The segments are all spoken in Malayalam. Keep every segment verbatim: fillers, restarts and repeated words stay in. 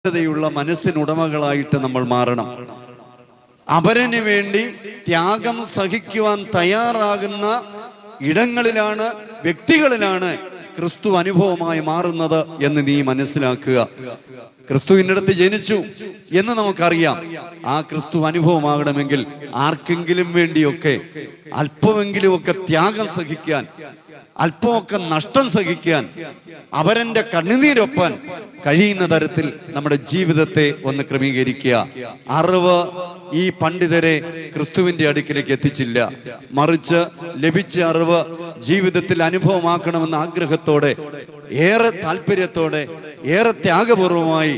യുള്ള മനസ്സിനുടമകളായിട്ട് നമ്മൾ മാറണം. അവരന് വേണ്ടി ത്യാഗം സഹിക്കുവാൻ തയ്യാറാകുന്ന ഇടങ്ങളിലാണ്, വ്യക്തികളിലാണ് ക്രിസ്തു അനുഭവമായി മാറുന്നത് എന്ന് നീ മനസ്സിലാക്കുക. ക്രിസ്തുവിൻ്റെ അടുത്ത് ജനിച്ചു എന്ന് നമുക്കറിയാം. ആ ക്രിസ്തു അനുഭവമാകണമെങ്കിൽ ആർക്കെങ്കിലും വേണ്ടിയൊക്കെ അല്പമെങ്കിലുമൊക്കെ ത്യാഗം സഹിക്കാൻ, അല്പമൊക്കെ നഷ്ടം സഹിക്കാൻ, അവരൻ്റെ കണ്ണുനീരൊപ്പാൻ കഴിയുന്ന തരത്തിൽ നമ്മുടെ ജീവിതത്തെ ഒന്ന് ക്രമീകരിക്കുക. അറിവ് ഈ പണ്ഡിതരെ ക്രിസ്തുവിന്റെ അടുക്കിലേക്ക് എത്തിച്ചില്ല. മറിച്ച് ലഭിച്ച അറിവ് ജീവിതത്തിൽ അനുഭവമാക്കണമെന്ന ആഗ്രഹത്തോടെ, ഏറെ താല്പര്യത്തോടെ, ഏറെ ത്യാഗപൂർവമായി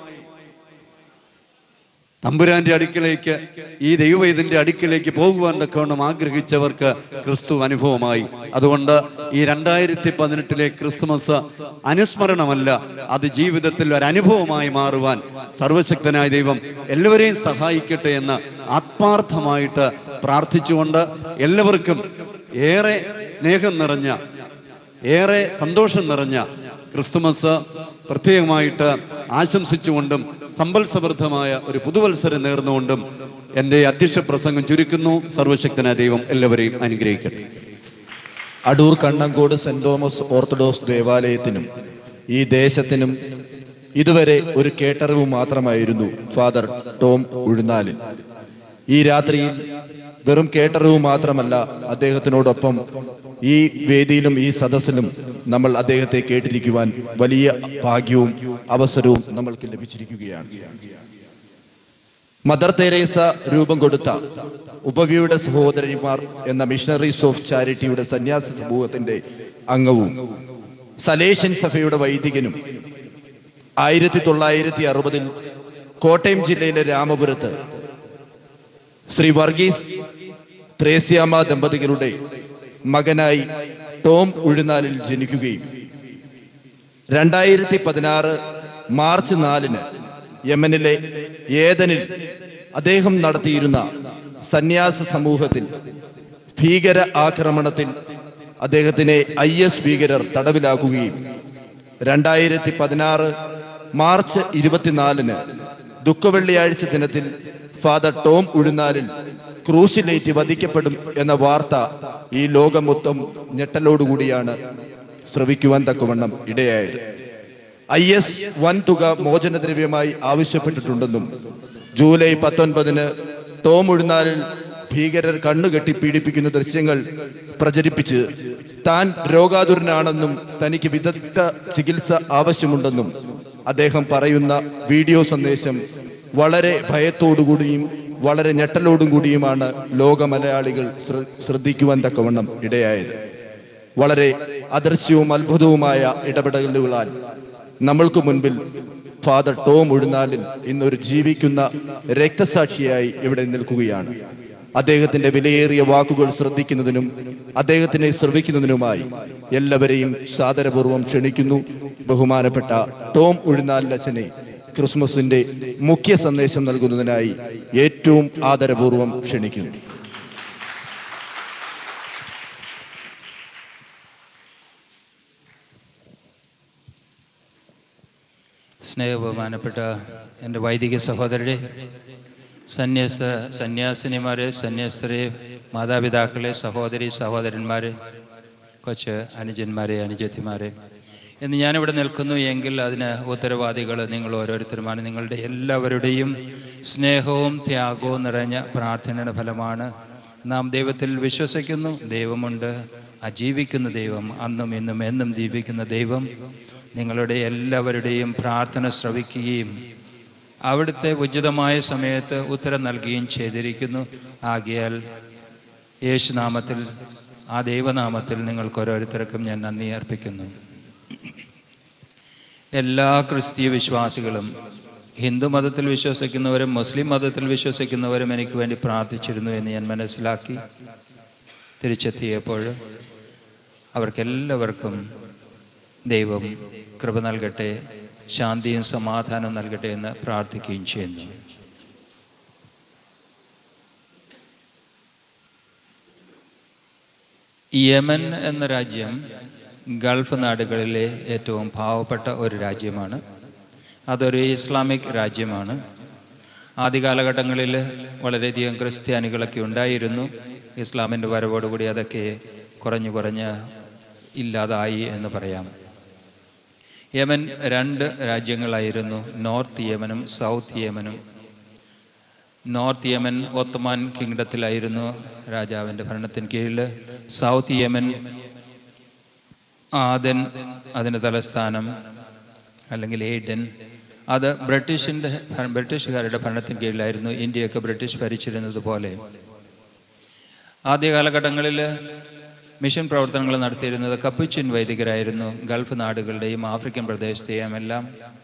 തമ്പുരാന്റെ അടുക്കിലേക്ക്, ഈ ദൈവവൈദ്യന്റെ അടുക്കിലേക്ക് പോകുവാൻ തക്കവണ്ണം ആഗ്രഹിച്ചവർക്ക് ക്രിസ്തു അനുഭവമായി. അതുകൊണ്ട് ഈ രണ്ടായിരത്തി പതിനെട്ടിലെ ക്രിസ്തുമസ് അനുസ്മരണമല്ല, അത് ജീവിതത്തിൽ ഒരു അനുഭവമായി മാറുവാൻ സർവശക്തനായ ദൈവം എല്ലാവരെയും സഹായിക്കട്ടെ എന്ന് ആത്മാർത്ഥമായിട്ട് പ്രാർത്ഥിച്ചുകൊണ്ട് എല്ലാവർക്കും ഏറെ സ്നേഹം നിറഞ്ഞ, ഏറെ സന്തോഷം നിറഞ്ഞ ക്രിസ്തുമസ് പ്രത്യേകമായിട്ട് ആശംസിച്ചുകൊണ്ടും സമ്പൽ സമൃദ്ധമായ ഒരു പുതുവത്സരം നേർന്നുകൊണ്ടും എൻ്റെ അധ്യക്ഷ പ്രസംഗം ചുരുക്കുന്നു. സർവശക്തനായ ദൈവം എല്ലാവരെയും അനുഗ്രഹിക്കട്ടെ. Adoor Kannankode saint Thomas orthodox ദേവാലയത്തിനും ഈ ദേശത്തിനും ഇതുവരെ ഒരു കേട്ടറിവ് മാത്രമായിരുന്നു ഫാദർ ടോം ഉഴുന്നാലിൽ. ഈ രാത്രിയിൽ വെറും കേട്ടറിവ് മാത്രമല്ല, അദ്ദേഹത്തിനോടൊപ്പം ഈ വേദിയിലും ഈ സദസ്സിലും നമ്മൾ അദ്ദേഹത്തെ കേട്ടിരിക്കുവാൻ വലിയ ഭാഗ്യവും അവസരവും നമ്മൾക്ക് ലഭിച്ചിരിക്കുകയാണ്. മദർ തെരേസ രൂപം കൊടുത്ത ഉപവിയുടെ സഹോദരിമാർ എന്ന മിഷണറീസ് ഓഫ് ചാരിറ്റിയുടെ സന്യാസ സമൂഹത്തിന്റെ അംഗവും സലേഷ്യൻ സഭയുടെ വൈദികനും ആയിരത്തി തൊള്ളായിരത്തി അറുപതിൽ കോട്ടയം ജില്ലയിലെ രാമപുരത്ത് ശ്രീ വർഗീസ് ത്രേസ്യാമ്മ ദമ്പതികളുടെ മകനായി ടോം ഉഴുന്നാലിൽ ജനിക്കുകയും രണ്ടായിരത്തി പതിനാറ് മാർച്ച് നാലിന് യമനിലെ ഏദനിൽ അദ്ദേഹം നടത്തിയിരുന്ന സന്യാസ സമൂഹത്തിൽ ഭീകര ആക്രമണത്തിൽ അദ്ദേഹത്തിനെ ഐ എസ് ഭീകരർ തടവിലാക്കുകയും രണ്ടായിരത്തി പതിനാറ് മാർച്ച് ഇരുപത്തിനാലിന് ദുഃഖവെള്ളിയാഴ്ച ദിനത്തിൽ ഫാദർ ടോം ഉഴുന്നാലിൽ ക്രൂശിലേറ്റി വധിക്കപ്പെടും എന്ന വാർത്ത ഈ ലോകം മൊത്തം ഞെട്ടലോടുകൂടിയാണ് ശ്രവിക്കുവാൻ തക്കവണ്ണം ഇടയായത്. ഐ എസ് വൻ തുക മോചനദ്രവ്യമായി ആവശ്യപ്പെട്ടിട്ടുണ്ടെന്നും ജൂലൈ പത്തൊൻപതിന് ടോം ഉഴുന്നാലിൽ ഭീകരർ കണ്ണുകെട്ടി പീഡിപ്പിക്കുന്ന ദൃശ്യങ്ങൾ പ്രചരിപ്പിച്ച് താൻ രോഗാതുരനാണെന്നും തനിക്ക് വിദഗ്ധ ചികിത്സ ആവശ്യമുണ്ടെന്നും അദ്ദേഹം പറയുന്ന വീഡിയോ സന്ദേശം വളരെ ഭയത്തോടുകൂടിയും വളരെ ഞെട്ടലോടും കൂടിയുമാണ് ലോക മലയാളികൾ ശ്രദ്ധിക്കുവാൻ തക്കവണ്ണം ഇടയായത്. വളരെ അദൃശ്യവും അത്ഭുതവുമായ ഇടപെടലുകളാൽ നമ്മൾക്ക് മുൻപിൽ ഫാദർ ടോം ഉഴുന്നാലിൽ ഇന്നൊരു ജീവിക്കുന്ന രക്തസാക്ഷിയായി ഇവിടെ നിൽക്കുകയാണ്. അദ്ദേഹത്തിന്റെ വിലയേറിയ വാക്കുകൾ ശ്രദ്ധിക്കുന്നതിനും അദ്ദേഹത്തിനെ ശ്രവിക്കുന്നതിനുമായി എല്ലാവരെയും സാദരപൂർവ്വം ക്ഷണിക്കുന്നു. ബഹുമാനപ്പെട്ട ടോം ഉഴുന്നാലിലച്ഛനെ ക്രിസ്മസിന്റെ മുഖ്യ സന്ദേശം നൽകുന്നതിനായി ഏറ്റവും ആദരപൂർവ്വം ക്ഷണിക്കുന്നു. സ്നേഹബഹുമാനപ്പെട്ട എൻ്റെ വൈദിക സഹോദരരെ, സന്യാസ സന്യാസിനിമാരെ, സന്യാസ്തരെ, മാതാപിതാക്കളെ, സഹോദരി സഹോദരന്മാരെ, കൊച്ച് അനുജന്മാരെ, അനുജത്തിമാരെ, എന്ന് ഞാനിവിടെ നിൽക്കുന്നു എങ്കിൽ അതിന് ഉത്തരവാദികൾ നിങ്ങൾ ഓരോരുത്തരുമാണ്. നിങ്ങളുടെ എല്ലാവരുടെയും സ്നേഹവും ത്യാഗവും നിറഞ്ഞ പ്രാർത്ഥനയുടെ ഫലമാണ്. നാം ദൈവത്തിൽ വിശ്വസിക്കുന്നു. ദൈവമുണ്ട്, അജീവിക്കുന്ന ദൈവം, അന്നും ഇന്നും എന്നും ജീവിക്കുന്ന ദൈവം നിങ്ങളുടെ എല്ലാവരുടെയും പ്രാർത്ഥന ശ്രവിക്കുകയും അവിടുത്തെ ഉചിതമായ സമയത്ത് ഉത്തരം നൽകുകയും ചെയ്തിരിക്കുന്നു. ആകയാൽ യേശുനാമത്തിൽ, ആ ദൈവനാമത്തിൽ നിങ്ങൾക്ക് ഓരോരുത്തർക്കും ഞാൻ നന്ദി അർപ്പിക്കുന്നു. എല്ലാ ക്രിസ്തീയ വിശ്വാസികളും, ഹിന്ദു മതത്തിൽ വിശ്വസിക്കുന്നവരും മുസ്ലിം മതത്തിൽ വിശ്വസിക്കുന്നവരും എനിക്ക് വേണ്ടി പ്രാർത്ഥിച്ചിരുന്നു എന്ന് ഞാൻ മനസ്സിലാക്കി. തിരിച്ചെത്തിയപ്പോൾ അവർക്കെല്ലാവർക്കും ദൈവം കൃപ നൽകട്ടെ, ശാന്തിയും സമാധാനവും നൽകട്ടെ എന്ന് പ്രാർത്ഥിക്കുകയും ചെയ്യുന്നു. യമൻ എന്ന രാജ്യം ഗൾഫ് നാടുകളിലെ ഏറ്റവും പാവപ്പെട്ട ഒരു രാജ്യമാണ്. അതൊരു ഇസ്ലാമിക് രാജ്യമാണ്. ആദ്യ കാലഘട്ടങ്ങളിൽ വളരെയധികം ക്രിസ്ത്യാനികളൊക്കെ ഉണ്ടായിരുന്നു. ഇസ്ലാമിൻ്റെ വരവോടുകൂടി അതൊക്കെ കുറഞ്ഞു കുറഞ്ഞ് ഇല്ലാതായി എന്ന് പറയാം. യമൻ രണ്ട് രാജ്യങ്ങളായിരുന്നു, നോർത്ത് യമനും സൗത്ത് യമനും. നോർത്ത് യമൻ ഒത്തമാൻ കിങ്ഡത്തിലായിരുന്നു രാജാവിൻ്റെ ഭരണത്തിന് കീഴിൽ. സൗത്ത് യമൻ ആദൻ അതിൻ്റെ തലസ്ഥാനം അല്ലെങ്കിൽ ഏഡൻ, അത് ബ്രിട്ടീഷിൻ്റെ ബ്രിട്ടീഷുകാരുടെ ഭരണത്തിന് കീഴിലായിരുന്നു. ഇന്ത്യയൊക്കെ ബ്രിട്ടീഷ് ഭരിച്ചിരുന്നത് പോലെ. ആദ്യ കാലഘട്ടങ്ങളിൽ മിഷൻ പ്രവർത്തനങ്ങൾ നടത്തിയിരുന്നത് കപ്പുച്ചിൻ വൈദികരായിരുന്നു. ഗൾഫ് നാടുകളുടെയും ആഫ്രിക്കൻ പ്രദേശത്തെയും എല്ലാം.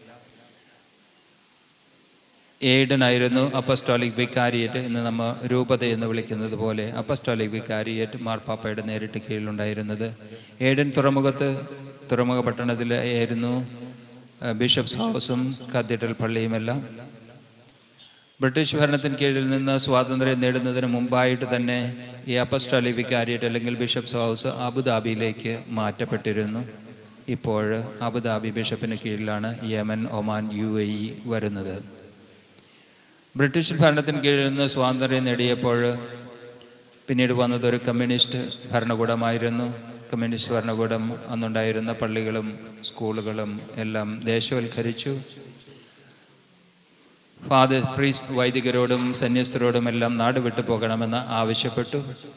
ഏഡനായിരുന്നു അപ്പസ്റ്റോളിക് വിക്കാരിയേറ്റ്, ഇന്ന് നമ്മൾ രൂപത എന്ന് വിളിക്കുന്നത് പോലെ അപ്പസ്റ്റോളിക് വിക്കാരിയേറ്റ് മാർപ്പാപ്പയുടെ നേരിട്ട് കീഴിലുണ്ടായിരുന്നത്. ഏഡൻ തുറമുഖത്ത് തുറമുഖ പട്ടണത്തിൽ ആയിരുന്നു ബിഷപ്സ് ഹൗസും കത്തീഡ്രൽ പള്ളിയുമെല്ലാം. ബ്രിട്ടീഷ് ഭരണത്തിന് കീഴിൽ നിന്ന് സ്വാതന്ത്ര്യം നേടുന്നതിന് മുമ്പായിട്ട് തന്നെ ഈ അപ്പസ്റ്റോളിക് വിക്കാരിയേറ്റ് അല്ലെങ്കിൽ ബിഷപ്സ് ഹൗസ് അബുദാബിയിലേക്ക് മാറ്റപ്പെട്ടിരുന്നു. ഇപ്പോൾ അബുദാബി ബിഷപ്പിന് കീഴിലാണ് Yemen, Oman, U A E വരുന്നത്. ബ്രിട്ടീഷ് ഭരണത്തിന് കീഴിൽ നിന്ന് സ്വാതന്ത്ര്യം നേടിയപ്പോൾ പിന്നീട് വന്നത് ഒരു കമ്മ്യൂണിസ്റ്റ് ഭരണകൂടമായിരുന്നു. കമ്മ്യൂണിസ്റ്റ് ഭരണകൂടം അന്നുണ്ടായിരുന്ന പള്ളികളും സ്കൂളുകളും എല്ലാം ദേശവൽക്കരിച്ചു. ഫാദർ പ്രീസ്റ്റ് വൈദികരോടും സന്യസ്തരോടും എല്ലാം നാട് വിട്ടു പോകണമെന്ന് ആവശ്യപ്പെട്ടു.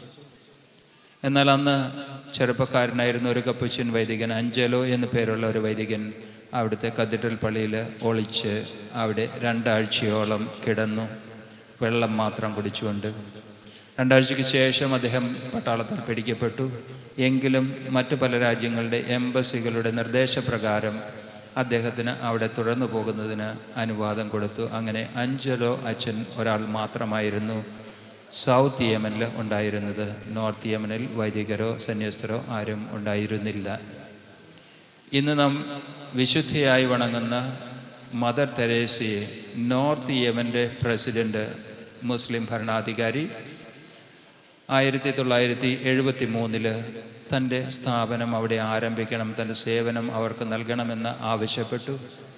എന്നാൽ അന്ന് ചെറുപ്പക്കാരനായിരുന്ന ഒരു കപ്പുച്ചിൻ വൈദികൻ, അഞ്ചലോ എന്നു പേരുള്ള ഒരു വൈദികൻ, അവിടുത്തെ കത്തീഡ്രൽ പള്ളിയിൽ ഒളിച്ച് അവിടെ രണ്ടാഴ്ചയോളം കിടന്നു, വെള്ളം മാത്രം കുടിച്ചുകൊണ്ട്. രണ്ടാഴ്ചയ്ക്ക് ശേഷം അദ്ദേഹം പട്ടാളത്താൽ പിടിക്കപ്പെട്ടു. എങ്കിലും മറ്റു പല രാജ്യങ്ങളുടെ എംബസികളുടെ നിർദ്ദേശപ്രകാരം അദ്ദേഹത്തിന് അവിടെ തുടർന്നു പോകുന്നതിന് അനുവാദം കൊടുത്തു. അങ്ങനെ അഞ്ചലോ അച്ഛൻ ഒരാൾ മാത്രമായിരുന്നു സൗത്ത് യമനിൽ ഉണ്ടായിരുന്നത്. നോർത്ത് യമനിൽ വൈദികരോ സന്യസ്തരോ ആരും ഉണ്ടായിരുന്നില്ല. ഇന്ന് നാം വിശുദ്ധിയായി വണങ്ങുന്ന മദർ തെരേസയെ നോർത്ത് യമൻ്റെ പ്രസിഡന്റ്, മുസ്ലിം ഭരണാധികാരി, ആയിരത്തി തൊള്ളായിരത്തി എഴുപത്തി മൂന്നില് തൻ്റെ സ്ഥാപനം അവിടെ ആരംഭിക്കണം, തൻ്റെ സേവനം അവർക്ക് നൽകണമെന്ന് ആവശ്യപ്പെട്ടു.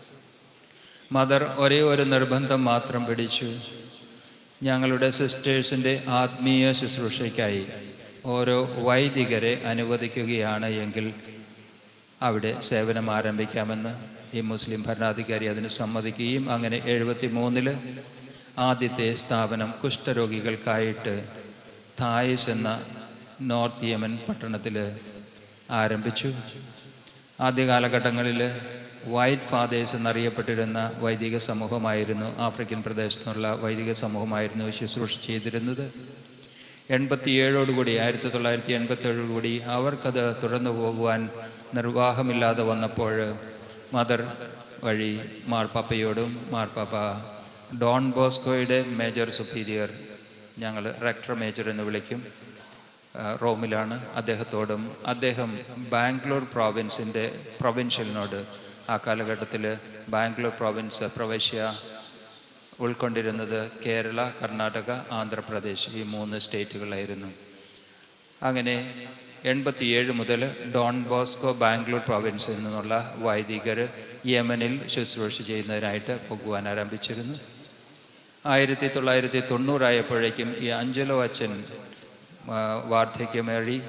മദർ ഒരേ ഒരു നിർബന്ധം മാത്രം പിടിച്ചു: ഞങ്ങളുടെ സിസ്റ്റേഴ്സിൻ്റെ ആത്മീയ ശുശ്രൂഷയ്ക്കായി ഓരോ വൈദികരെ അനുവദിക്കുകയാണ് എങ്കിൽ അവിടെ സേവനം ആരംഭിക്കാമെന്ന്. ഈ മുസ്ലിം ഭരണാധികാരി അതിന് സമ്മതിക്കുകയും അങ്ങനെ എഴുപത്തി മൂന്നില് ആദ്യത്തെ സ്ഥാപനം കുഷ്ഠരോഗികൾക്കായിട്ട് തായിസ് എന്ന നോർത്ത് യമൻ പട്ടണത്തിൽ ആരംഭിച്ചു. ആദ്യ കാലഘട്ടങ്ങളിൽ വൈറ്റ് ഫാദേഴ്സ് എന്നറിയപ്പെട്ടിരുന്ന വൈദിക സമൂഹമായിരുന്നു, ആഫ്രിക്കൻ പ്രദേശത്തു നിന്നുള്ള വൈദിക സമൂഹമായിരുന്നു ശുശ്രൂഷ ചെയ്തിരുന്നത്. എൺപത്തിയേഴോടുകൂടി ആയിരത്തി തൊള്ളായിരത്തി എൺപത്തി ഏഴോടുകൂടി അവർക്കത് തുടർന്നു പോകുവാൻ നിർവാഹമില്ലാതെ വന്നപ്പോൾ മദർ വഴി മാർപ്പാപ്പയോടും, മാർപ്പാപ്പ ഡോൺ ബോസ്കോയുടെ മേജർ സുപ്പീരിയർ, ഞങ്ങൾ റെക്ടർ മേജർ എന്ന് വിളിക്കും, റോമിലാണ്, അദ്ദേഹത്തോടും അദ്ദേഹം ബാംഗ്ലൂർ പ്രോവിൻസിൻ്റെ പ്രൊവിൻഷ്യലിനോട്, ആ കാലഘട്ടത്തിൽ ബാംഗ്ലൂർ പ്രോവിൻസ് പ്രവിശ്യ ഉൾക്കൊണ്ടിരുന്നത് കേരള, കർണാടക, ആന്ധ്രാപ്രദേശ്, ഈ മൂന്ന് സ്റ്റേറ്റുകളായിരുന്നു. അങ്ങനെ എൺപത്തിയേഴ് മുതൽ ഡോൺ ബോസ്കോ ബാംഗ്ലൂർ പ്രോവിൻസിൽ നിന്നുള്ള വൈദികർ യമനിൽ ശുശ്രൂഷ ചെയ്യുന്നതിനായിട്ട് പോകുവാൻ ആരംഭിച്ചിരുന്നു. ആയിരത്തി തൊള്ളായിരത്തി തൊണ്ണൂറായപ്പോഴേക്കും ഈ അഞ്ചലോ അച്ഛൻ വാർദ്ധക്യമേറി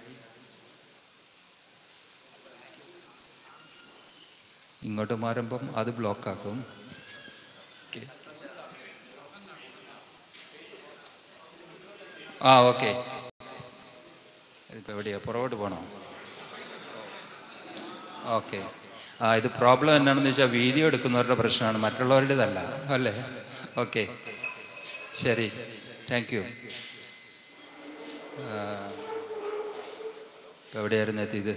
ഇങ്ങോട്ട് മാറുമ്പം അത് ബ്ലോക്കാക്കും. ആ ഓക്കെ, ഇതിപ്പോൾ എവിടെയാ, പുറകോട്ട് പോകണോ? ഓക്കെ. ആ ഇത് പ്രോബ്ലം എന്നാണെന്ന് വെച്ചാൽ വീഡിയോ എടുക്കുന്നവരുടെ പ്രശ്നമാണ്, മറ്റുള്ളവരുടേതല്ല അല്ലേ? ഓക്കെ, ശരി, താങ്ക് യു. ഇപ്പോൾ എവിടെയായിരുന്നു എത്തിയത്?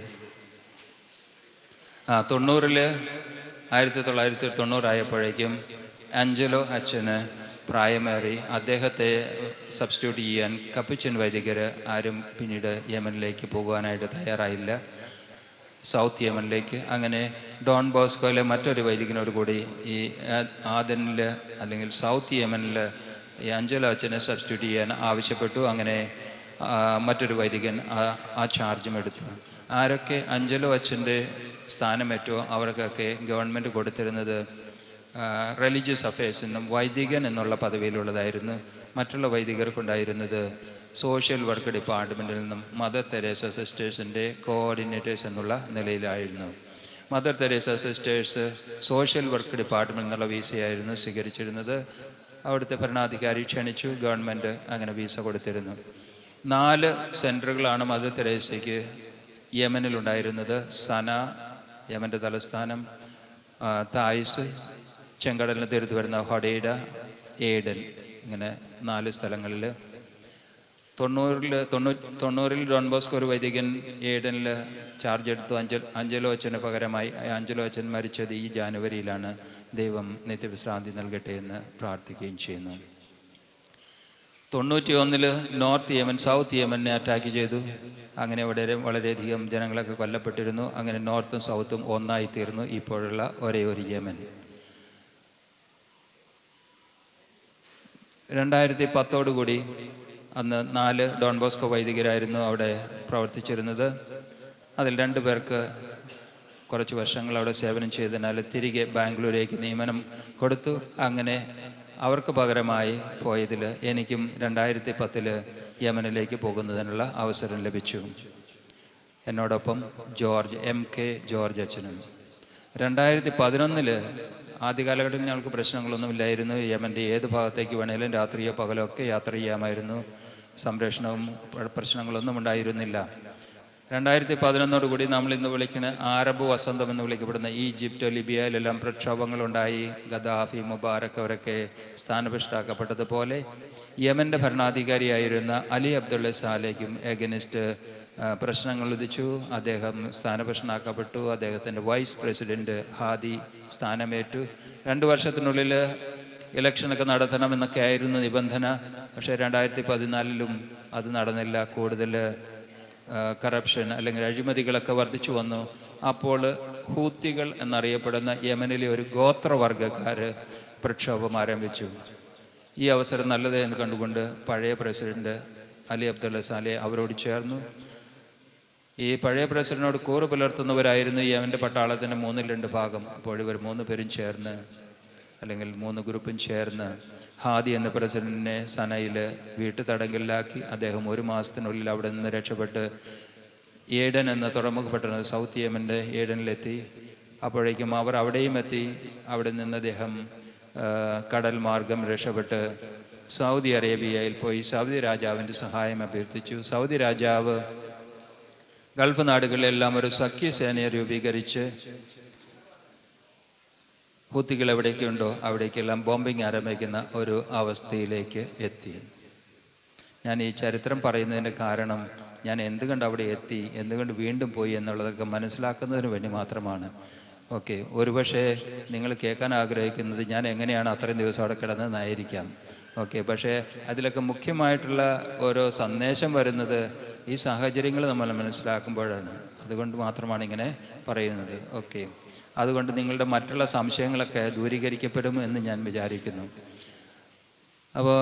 ആ തൊണ്ണൂറിൽ ആയിരത്തി തൊള്ളായിരത്തി തൊണ്ണൂറായപ്പോഴേക്കും അഞ്ചലോ അച്ഛന് പ്രായമേറി. അദ്ദേഹത്തെ സബ്സ്റ്റിറ്റ്യൂട്ട് ചെയ്യാൻ കപ്പുച്ചിൻ വൈദികർ ആരും പിന്നീട് യമനിലേക്ക് പോകുവാനായിട്ട് തയ്യാറായില്ല, സൗത്ത് യമനിലേക്ക്. അങ്ങനെ ഡോൺ ബോസ്കോയിലെ മറ്റൊരു വൈദികനോട് കൂടി ഈ ആദനിൽ അല്ലെങ്കിൽ സൗത്ത് യമനിൽ ഈ അഞ്ചലോ അച്ഛനെ സബ്സ്റ്റിറ്റ്യൂട്ട് ചെയ്യാൻ ആവശ്യപ്പെട്ടു. അങ്ങനെ മറ്റൊരു വൈദികൻ ആ ചാർജും എടുത്തു. ആരൊക്കെ അഞ്ചലോ അച്ഛൻ്റെ സ്ഥാനമേറ്റോ അവർക്കൊക്കെ ഗവൺമെൻറ് കൊടുത്തിരുന്നത് റിലീജിയസ് അഫയേഴ്സ് എന്നും വൈദികൻ എന്നുള്ള പദവിയിലുള്ളതായിരുന്നു. മറ്റുള്ള വൈദികർക്കുണ്ടായിരുന്നത് സോഷ്യൽ വർക്ക് ഡിപ്പാർട്ട്മെൻറ്റിൽ നിന്നും മദർ തെരേസ സിസ്റ്റേഴ്സിൻ്റെ കോർഡിനേറ്റേഴ്സ് എന്നുള്ള നിലയിലായിരുന്നു. Mother Teresa sisters social work ഡിപ്പാർട്ട്മെൻറ്റിൽ നിന്നുള്ള വിസയായിരുന്നു സ്വീകരിച്ചിരുന്നത്. അവിടുത്തെ ഭരണാധികാരി ക്ഷണിച്ചു, ഗവൺമെൻറ് അങ്ങനെ വിസ കൊടുത്തിരുന്നു. നാല് സെൻറ്ററുകളാണ് മദർ തെരേസയ്ക്ക് യമനിലുണ്ടായിരുന്നത്. സന, യമൻ്റെ തലസ്ഥാനം, തായ്സ്, ചെങ്കടലിന് തീർത്ത് വരുന്ന ഹൊഡൈഡ, ഏഡൻ, ഇങ്ങനെ നാല് സ്ഥലങ്ങളിൽ. തൊണ്ണൂറിൽ തൊണ്ണൂ തൊണ്ണൂറിൽ ഡോൺ ബോസ്കോ ഒരു വൈദികൻ ഏഡനിൽ ചാർജ് എടുത്തു. അഞ്ചൽ അഞ്ചലോ അച്ഛന് പകരമായി. അഞ്ചലോ അച്ഛൻ മരിച്ചത് ഈ ജാനുവരിയിലാണ്. ദൈവം നിത്യവിശ്രാന്തി നൽകട്ടെ എന്ന് പ്രാർത്ഥിക്കുകയും ചെയ്യുന്നു. തൊണ്ണൂറ്റി ഒന്നില് നോർത്ത് യമൻ സൗത്ത് യമനെ അറ്റാക്ക് ചെയ്തു. അങ്ങനെ വളരെ വളരെയധികം ജനങ്ങളൊക്കെ കൊല്ലപ്പെട്ടിരുന്നു. അങ്ങനെ നോർത്തും സൗത്തും ഒന്നായി തീർന്നു ഇപ്പോഴുള്ള ഒരേ ഒരു യമൻ. രണ്ടായിരത്തി പത്തോടുകൂടി അന്ന് നാല് ഡോൺ ബോസ്കോ വൈദികരായിരുന്നു അവിടെ പ്രവർത്തിച്ചിരുന്നത്. അതിൽ രണ്ടു പേർക്ക് കുറച്ച് വർഷങ്ങൾ അവിടെ സേവനം ചെയ്തതിനാൽ തിരികെ ബാംഗ്ലൂരേക്ക് നിയമനം കൊടുത്തു. അങ്ങനെ അവർക്ക് പകരമായി പോയതിൽ എനിക്കും രണ്ടായിരത്തി പത്തില് യമനിലേക്ക് പോകുന്നതിനുള്ള അവസരം ലഭിച്ചു. എന്നോടൊപ്പം ജോർജ് എം കെ ജോർജ് അച്ഛനും. രണ്ടായിരത്തി പതിനൊന്നില് ആദ്യ കാലഘട്ടത്തിൽ ഞങ്ങൾക്ക് പ്രശ്നങ്ങളൊന്നുമില്ലായിരുന്നു. യമൻ്റെ ഏത് ഭാഗത്തേക്ക് വേണേലും രാത്രിയോ പകലോ ഒക്കെ യാത്ര ചെയ്യാമായിരുന്നു. സംരക്ഷണവും പ്രശ്നങ്ങളൊന്നും ഉണ്ടായിരുന്നില്ല. രണ്ടായിരത്തി പതിനൊന്നോടുകൂടി നമ്മൾ ഇന്ന് വിളിക്കുന്ന അറബ് വസന്തം എന്ന് വിളിക്കപ്പെടുന്ന ഈജിപ്റ്റ്, ലിബിയയിലെല്ലാം പ്രക്ഷോഭങ്ങളുണ്ടായി. ഗദാഫി, മുബാറക് അവരൊക്കെ സ്ഥാനഭ്രഷ്ടരാക്കപ്പെട്ടതുപോലെ യമൻ്റെ ഭരണാധികാരിയായിരുന്ന അലി അബ്ദുള്ള സാലേക്കും എഗനിസ്റ്റ് പ്രശ്നങ്ങൾ ഉദിച്ചു. അദ്ദേഹം സ്ഥാനഭ്രഷ്ടനാക്കപ്പെട്ടു. അദ്ദേഹത്തിൻ്റെ വൈസ് പ്രസിഡന്റ് ഹാദി സ്ഥാനമേറ്റു. രണ്ട് വർഷത്തിനുള്ളിൽ ഇലക്ഷനൊക്കെ നടത്തണമെന്നൊക്കെ ആയിരുന്നു നിബന്ധന. പക്ഷേ രണ്ടായിരത്തി പതിനാലിലും അത് നടന്നില്ല. കൂടുതൽ കറപ്ഷൻ അല്ലെങ്കിൽ അഴിമതികളൊക്കെ വർദ്ധിച്ചു വന്നു. അപ്പോൾ ഹൂത്തികൾ എന്നറിയപ്പെടുന്ന യമനിലെ ഒരു ഗോത്രവർഗക്കാർ പ്രക്ഷോഭം ആരംഭിച്ചു. ഈ അവസരം നല്ലത് എന്ന് കണ്ടുകൊണ്ട് പഴയ പ്രസിഡന്റ് അലി അബ്ദുള്ള സാലെ അവരോട് ചേർന്നു. ഈ പഴയ പ്രസിഡന്റിനോട് കൂറ് പുലർത്തുന്നവരായിരുന്നു യമൻ്റെ പട്ടാളത്തിൻ്റെ മൂന്നിൽ രണ്ട് ഭാഗം. അപ്പോൾ ഇവർ മൂന്ന് പേരും ചേർന്ന് അല്ലെങ്കിൽ മൂന്ന് ഗ്രൂപ്പും ചേർന്ന് ഹാദി എന്ന പ്രസിഡന്റിനെ സനയിൽ വീട്ടുതടങ്കലിലാക്കി. അദ്ദേഹം ഒരു മാസത്തിനുള്ളിൽ അവിടെ നിന്ന് രക്ഷപ്പെട്ട് ഏഡൻ എന്ന തുറമുഖ പട്ടണം സൗത്ത് യമൻ്റെ ഏഡനിലെത്തി. അപ്പോഴേക്കും അവർ അവിടെയും എത്തി. അവിടെ നിന്ന് അദ്ദേഹം കടൽ മാർഗം രക്ഷപ്പെട്ട് സൗദി അറേബ്യയിൽ പോയി സൗദി രാജാവിൻ്റെ സഹായം അഭ്യർത്ഥിച്ചു. സൗദി രാജാവ് ഗൾഫ് നാടുകളിലെല്ലാം ഒരു സഖ്യസേനയെ രൂപീകരിച്ച് ഹൂത്തികൾ എവിടേക്കുണ്ടോ അവിടേക്കെല്ലാം ബോംബിങ് ആരംഭിക്കുന്ന ഒരു അവസ്ഥയിലേക്ക് എത്തി. ഞാൻ ഈ ചരിത്രം പറയുന്നതിൻ്റെ കാരണം ഞാൻ എന്തുകൊണ്ട് അവിടെ എത്തി, എന്തുകൊണ്ട് വീണ്ടും പോയി എന്നുള്ളതൊക്കെ മനസ്സിലാക്കുന്നതിന് വേണ്ടി മാത്രമാണ്. ഓക്കെ, ഒരുപക്ഷെ നിങ്ങൾ കേൾക്കാൻ ആഗ്രഹിക്കുന്നത് ഞാൻ എങ്ങനെയാണ് അത്രയും ദിവസം അവിടെ കിടന്നതെന്നായിരിക്കാം. ഓക്കെ, പക്ഷേ അതിലൊക്കെ മുഖ്യമായിട്ടുള്ള ഓരോ സന്ദേശം വരുന്നത് ഈ സാഹചര്യങ്ങൾ നമ്മൾ മനസ്സിലാക്കുമ്പോഴാണ്. അതുകൊണ്ട് മാത്രമാണ് ഇങ്ങനെ പറയുന്നത്. ഓക്കെ, അതുകൊണ്ട് നിങ്ങളുടെ മറ്റുള്ള സംശയങ്ങളൊക്കെ ദൂരീകരിക്കപ്പെടും എന്ന് ഞാൻ വിചാരിക്കുന്നു. അപ്പോൾ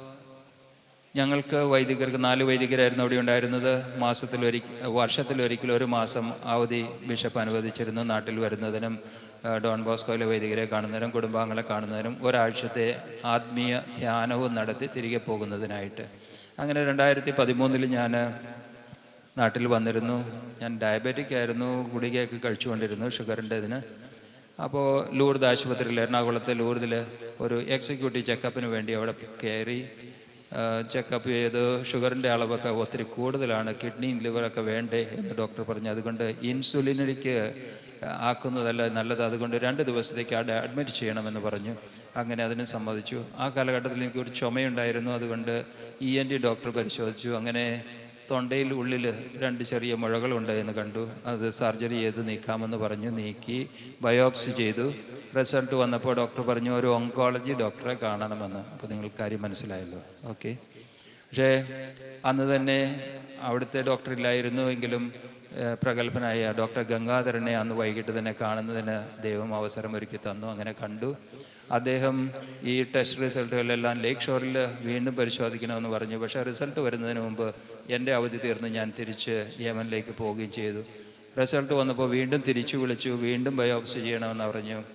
ഞങ്ങൾക്ക് വൈദികർക്ക് നാല് വൈദികരായിരുന്നു അവിടെ ഉണ്ടായിരുന്നത്. മാസത്തിലൊരിക്കൽ വർഷത്തിലൊരിക്കൽ ഒരു മാസം അവധി ബിഷപ്പ് അനുവദിച്ചിരുന്നു നാട്ടിൽ വരുന്നതിനും ഡോൺ ബോസ്കോയിലെ വൈദികരെ കാണുന്നതിനും കുടുംബാംഗങ്ങളെ കാണുന്നതിനും ഒരാഴ്ചത്തെ ആത്മീയ ധ്യാനവും നടത്തി തിരികെ പോകുന്നതിനായിട്ട്. അങ്ങനെ രണ്ടായിരത്തി പതിമൂന്നിൽ ഞാൻ നാട്ടിൽ വന്നിരുന്നു. ഞാൻ ഡയബറ്റിക് ആയിരുന്നു, ഗുളികയൊക്കെ കഴിച്ചുകൊണ്ടിരുന്നു ഷുഗറിൻ്റെ ഇതിന്. അപ്പോൾ ലൂർദ് ആശുപത്രിയിൽ എറണാകുളത്തെ ലൂർദിൽ ഒരു എക്സിക്യൂട്ടീവ് ചെക്കപ്പിന് വേണ്ടി അവിടെ കയറി. ചെക്കപ്പ് ചെയ്ത് ഷുഗറിൻ്റെ അളവൊക്കെ ഒത്തിരി കൂടുതലാണ്, കിഡ്നിയും ലിവറൊക്കെ വേണ്ടേ എന്ന് ഡോക്ടർ പറഞ്ഞു. അതുകൊണ്ട് ഇൻസുലിനിലേക്ക് ആക്കുന്നതല്ല നല്ലത്, അതുകൊണ്ട് രണ്ട് ദിവസത്തേക്ക് അവിടെ അഡ്മിറ്റ് ചെയ്യണമെന്ന് പറഞ്ഞു. അങ്ങനെ അതിന് സമ്മതിച്ചു. ആ കാലഘട്ടത്തിൽ എനിക്കൊരു ചുമയുണ്ടായിരുന്നു. അതുകൊണ്ട് ഇ എൻ ടി ഡോക്ടർ പരിശോധിച്ചു. അങ്ങനെ തൊണ്ടയിൽ ഉള്ളിൽ രണ്ട് ചെറിയ മുഴകളുണ്ട് എന്ന് കണ്ടു. അത് സർജറി ചെയ്ത് നീക്കാമെന്ന് പറഞ്ഞു. നീക്കി ബയോപ്സി ചെയ്തു. റിസൾട്ട് വന്നപ്പോൾ ഡോക്ടർ പറഞ്ഞു ഒരു ഓങ്കോളജി ഡോക്ടറെ കാണണമെന്ന്. അപ്പോൾ നിങ്ങൾക്ക് കാര്യം മനസ്സിലായല്ലോ. ഓക്കെ, പക്ഷേ അന്ന് തന്നെ അവിടുത്തെ ഡോക്ടർ ഇല്ലായിരുന്നു. എങ്കിലും പ്രഗത്ഭനായ ഡോക്ടർ ഗംഗാധരനെ അന്ന് വൈകിട്ട് തന്നെ കാണുന്നതിന് ദൈവം അവസരം ഒരുക്കി തന്നു. അങ്ങനെ കണ്ടു. അദ്ദേഹം ഈ ടെസ്റ്റ് റിസൾട്ടുകളെല്ലാം ലേക്ക് ഷോറിൽ വീണ്ടും പരിശോധിക്കണമെന്ന് പറഞ്ഞു. പക്ഷേ റിസൾട്ട് വരുന്നതിന് മുമ്പ് എൻ്റെ അവധി തീർന്ന് ഞാൻ തിരിച്ച് യമനിലേക്ക് പോവുകയും ചെയ്തു. റിസൾട്ട് വന്നപ്പോൾ വീണ്ടും തിരിച്ചു വിളിച്ചു. വീണ്ടും ബയോപ്സി ചെയ്യണമെന്ന് പറഞ്ഞു.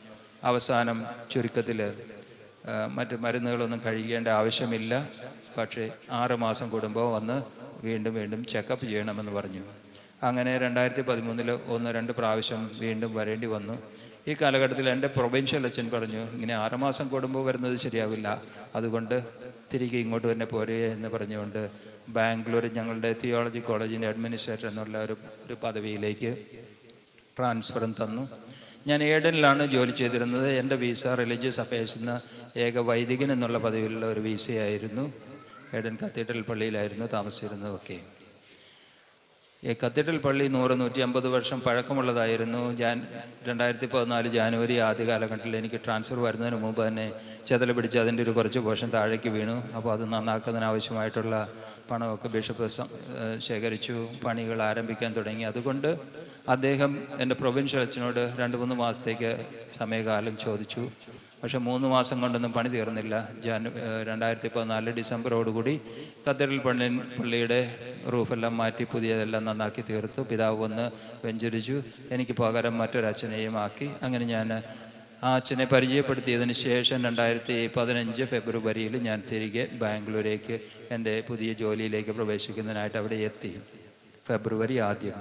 അവസാനം ചുരുക്കത്തിൽ മറ്റ് മരുന്നുകളൊന്നും കഴിക്കേണ്ട ആവശ്യമില്ല, പക്ഷേ ആറ് മാസം കൂടുമ്പോൾ വന്ന് വീണ്ടും വീണ്ടും ചെക്കപ്പ് ചെയ്യണമെന്ന് പറഞ്ഞു. അങ്ങനെ രണ്ടായിരത്തി പതിമൂന്നിൽ ഒന്ന് രണ്ട് പ്രാവശ്യം വീണ്ടും വരേണ്ടി വന്നു. ഈ കാലഘട്ടത്തിൽ എൻ്റെ പ്രൊവിൻഷ്യൽ അച്ഛൻ പറഞ്ഞു, ഇങ്ങനെ ആറുമാസം കൂടുമ്പോൾ വരുന്നത് ശരിയാവില്ല, അതുകൊണ്ട് തിരികെ ഇങ്ങോട്ട് തന്നെ പോരേ എന്ന് പറഞ്ഞുകൊണ്ട് ബാംഗ്ലൂർ ഞങ്ങളുടെ തിയോളജി കോളേജിൻ്റെ അഡ്മിനിസ്ട്രേറ്റർ എന്നുള്ള ഒരു ഒരു പദവിയിലേക്ക് ട്രാൻസ്ഫറും തന്നു. ഞാൻ ഏഡനിലാണ് ജോലി ചെയ്തിരുന്നത്. എൻ്റെ വീസ റിലീജിയസ് അഫയേഴ്സിന് ഏക വൈദികൻ എന്നുള്ള പദവിയിലുള്ള ഒരു വീസയായിരുന്നു. Aidan cathedral പള്ളിയിലായിരുന്നു താമസിച്ചിരുന്നതൊക്കെ. ഈ കത്തീഡ്രൽ പള്ളി നൂറ് നൂറ്റി അമ്പത് വർഷം പഴക്കമുള്ളതായിരുന്നു. ജാൻ രണ്ടായിരത്തി പതിനാല് ജാനുവരി ആദ്യ കാലഘട്ടത്തിൽ എനിക്ക് ട്രാൻസ്ഫർ വരുന്നതിന് മുമ്പ് തന്നെ ചെതല പിടിച്ച് അതിൻ്റെ ഒരു കുറച്ച് പോർഷൻ താഴേക്ക് വീണു. അപ്പോൾ അത് നന്നാക്കുന്നതിനാവശ്യമായിട്ടുള്ള പണമൊക്കെ ബിഷപ്പ് ശേഖരിച്ചു, പണികൾ ആരംഭിക്കാൻ തുടങ്ങി. അതുകൊണ്ട് അദ്ദേഹം എൻ്റെ പ്രൊവിൻഷ്യൽ അച്ഛനോട് രണ്ട് മൂന്ന് മാസത്തേക്ക് സമയകാലം ചോദിച്ചു. പക്ഷെ മൂന്ന് മാസം കൊണ്ടൊന്നും പണി തീർന്നില്ല. ജാനു രണ്ടായിരത്തി പതിനാല് ഡിസംബറോടുകൂടി കത്തീഡ്രൽ പള്ളി പള്ളിയുടെ റൂഫെല്ലാം മാറ്റി പുതിയതെല്ലാം നന്നാക്കി തീർത്തു. പിതാവ് വന്ന് വെഞ്ചരിച്ചു. എനിക്ക് പകരം മറ്റൊരച്ഛനെയും ആക്കി. അങ്ങനെ ഞാൻ ആ അച്ഛനെ പരിചയപ്പെടുത്തിയതിന് ശേഷം രണ്ടായിരത്തി പതിനഞ്ച് ഫെബ്രുവരിയിൽ ഞാൻ തിരികെ ബാംഗ്ലൂരേക്ക് എൻ്റെ പുതിയ ജോലിയിലേക്ക് പ്രവേശിക്കുന്നതിനായിട്ട് അവിടെ എത്തി. ഫെബ്രുവരി ആദ്യം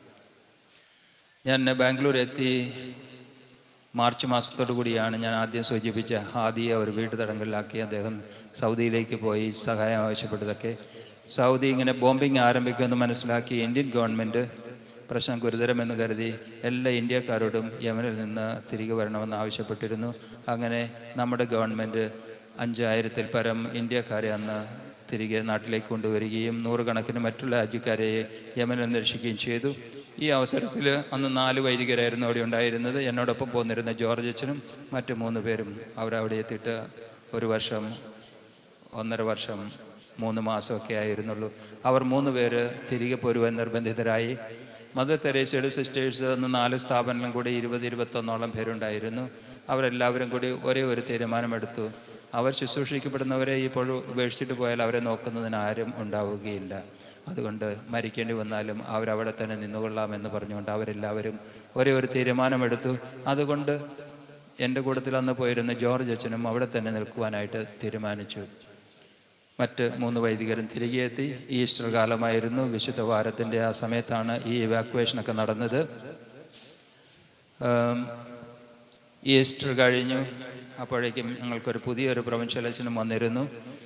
ഞാൻ ബാംഗ്ലൂർ എത്തി. മാർച്ച് മാസത്തോടു കൂടിയാണ് ഞാൻ ആദ്യം സൂചിപ്പിച്ച ഹാദിയെ ഒരു വീട്ടു തടങ്കലിലാക്കി അദ്ദേഹം സൗദിയിലേക്ക് പോയി സഹായം ആവശ്യപ്പെട്ടതൊക്കെ. സൗദി ഇങ്ങനെ ബോംബിങ് ആരംഭിക്കുമെന്ന് മനസ്സിലാക്കി ഇന്ത്യൻ ഗവൺമെൻറ് പ്രശ്നം ഗുരുതരമെന്ന് കരുതി എല്ലാ ഇന്ത്യക്കാരോടും യമനിൽ നിന്ന് തിരികെ വരണമെന്ന് ആവശ്യപ്പെട്ടിരുന്നു. അങ്ങനെ നമ്മുടെ ഗവൺമെൻറ് അഞ്ചായിരത്തിൽ പരം ഇന്ത്യക്കാരെ അന്ന് തിരികെ നാട്ടിലേക്ക് കൊണ്ടുവരികയും നൂറുകണക്കിന് മറ്റുള്ള രാജ്യക്കാരെ യമനിൽ രക്ഷിക്കുകയും ചെയ്തു. ഈ അവസരത്തിൽ അന്ന് നാല് വൈദികരായിരുന്നു അവിടെ ഉണ്ടായിരുന്നത്. എന്നോടൊപ്പം പോന്നിരുന്ന ജോർജ് അച്ഛനും മറ്റു മൂന്ന് പേരും അവരവിടെ എത്തിയിട്ട് ഒരു വർഷം ഒന്നര വർഷം മൂന്ന് മാസമൊക്കെ ആയിരുന്നുള്ളൂ. അവർ മൂന്ന് പേര് തിരികെ പോരുവാൻ നിർബന്ധിതരായി. മദർ തെരേസയുടെ സിസ്റ്റേഴ്സ് അന്ന് നാല് സ്ഥാപനങ്ങളും കൂടി ഇരുപത് ഇരുപത്തൊന്നോളം പേരുണ്ടായിരുന്നു. അവരെല്ലാവരും കൂടി ഒരേ ഒരു തീരുമാനമെടുത്തു. അവർ ശുശ്രൂഷിക്കപ്പെടുന്നവരെ ഇപ്പോൾ ഉപേക്ഷിച്ചിട്ട് പോയാൽ അവരെ നോക്കുന്നതിന് ആരും ഉണ്ടാവുകയില്ല. അതുകൊണ്ട് മരിക്കേണ്ടി വന്നാലും അവരവിടെ തന്നെ നിന്നുകൊള്ളാമെന്ന് പറഞ്ഞുകൊണ്ട് അവരെല്ലാവരും ഒരേ ഒരു തീരുമാനമെടുത്തു. അതുകൊണ്ട് എൻ്റെ കൂട്ടത്തിൽ അന്ന് പോയിരുന്ന ജോർജ് അച്ഛനും അവിടെ തന്നെ നിൽക്കുവാനായിട്ട് തീരുമാനിച്ചു. മറ്റ് മൂന്ന് വൈദികരും തിരികെ എത്തി. ഈസ്റ്റർ കാലമായിരുന്നു. വിശുദ്ധ വാരത്തിൻ്റെ ആ സമയത്താണ് ഈ ഇവാക്വേഷനൊക്കെ നടന്നത്. ഈസ്റ്റർ കഴിഞ്ഞു. അപ്പോഴേക്കും ഞങ്ങൾക്കൊരു പുതിയൊരു പ്രൊവിൻഷ്യൽ അച്ഛനും വന്നിരുന്നു.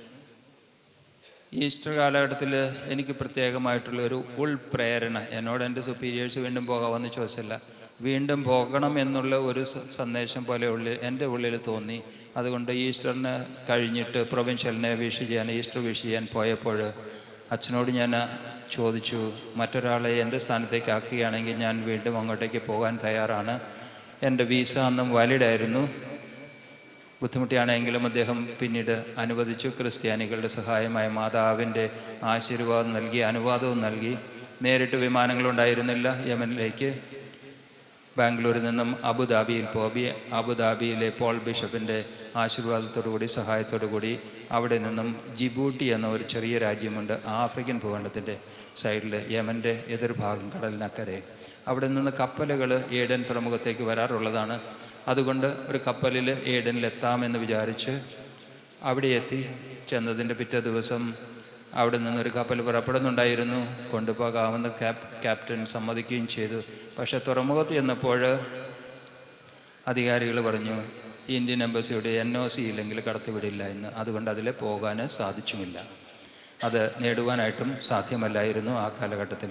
ഈസ്റ്റർ കാലഘട്ടത്തിൽ എനിക്ക് പ്രത്യേകമായിട്ടുള്ള ഒരു ഉൾപ്രേരണ, എന്നോട് എൻ്റെ സുപ്പീരിയേഴ്സ് വീണ്ടും പോകാമെന്ന് ചോദിച്ചില്ല, വീണ്ടും പോകണം എന്നുള്ള ഒരു സന്ദേശം പോലെ ഉള്ളിൽ എൻ്റെ ഉള്ളിൽ തോന്നി. അതുകൊണ്ട് ഈസ്റ്ററിന് കഴിഞ്ഞിട്ട് പ്രൊവിൻഷ്യലിനെ വിഷ് ചെയ്യാൻ ഈസ്റ്റർ വിഷ് ചെയ്യാൻ പോയപ്പോൾ അച്ഛനോട് ഞാൻ ചോദിച്ചു, മറ്റൊരാളെ എൻ്റെ സ്ഥാനത്തേക്ക് ആക്കുകയാണെങ്കിൽ ഞാൻ വീണ്ടും അങ്ങോട്ടേക്ക് പോകാൻ തയ്യാറാണ്. എൻ്റെ വീസ അന്നും വാലിഡായിരുന്നു. ബുദ്ധിമുട്ടിയാണെങ്കിലും അദ്ദേഹം പിന്നീട് അനുവദിച്ചു. ക്രിസ്ത്യാനികളുടെ സഹായമായ മാതാവിൻ്റെ ആശീർവാദം നൽകി, അനുവാദവും നൽകി. നേരിട്ട് വിമാനങ്ങളുണ്ടായിരുന്നില്ല യമനിലേക്ക്. ബാംഗ്ലൂരിൽ നിന്നും അബുദാബിയിൽ പോയി അബുദാബിയിലെ പോൾ ബിഷപ്പിൻ്റെ ആശീർവാദത്തോടുകൂടി സഹായത്തോടുകൂടി അവിടെ നിന്നും ജിബൂട്ടി എന്ന ഒരു ചെറിയ രാജ്യമുണ്ട് ആഫ്രിക്കൻ ഭൂഖണ്ഡത്തിൻ്റെ സൈഡിൽ, യമൻ്റെ എതിർഭാഗം കടലിനക്കരെ. അവിടെ നിന്ന് കപ്പലുകൾ ഏഡൻ തുറമുഖത്തേക്ക് വരാറുള്ളതാണ്. അതുകൊണ്ട് ഒരു കപ്പലിൽ ഏഡനിലെത്താമെന്ന് വിചാരിച്ച് അവിടെ എത്തി. ചെന്നതിൻ്റെ പിറ്റേ ദിവസം അവിടെ നിന്നൊരു കപ്പൽ പുറപ്പെടുന്നുണ്ടായിരുന്നു. കൊണ്ടുപോകാമെന്ന് ക്യാപ് ക്യാപ്റ്റൻ സമ്മതിക്കുകയും ചെയ്തു. പക്ഷേ തുറമുഖത്ത് ചെന്നപ്പോൾ അധികാരികൾ പറഞ്ഞു, ഇന്ത്യൻ എംബസിയുടെ എൻ ഒ സി ഇല്ലെങ്കിൽ കടത്തിവിടില്ല എന്ന്. അതുകൊണ്ട് അതിൽ പോകാൻ സാധിച്ചുമില്ല. അത് നേടുവാനായിട്ടും സാധ്യമല്ലായിരുന്നു ആ കാലഘട്ടത്തിൽ.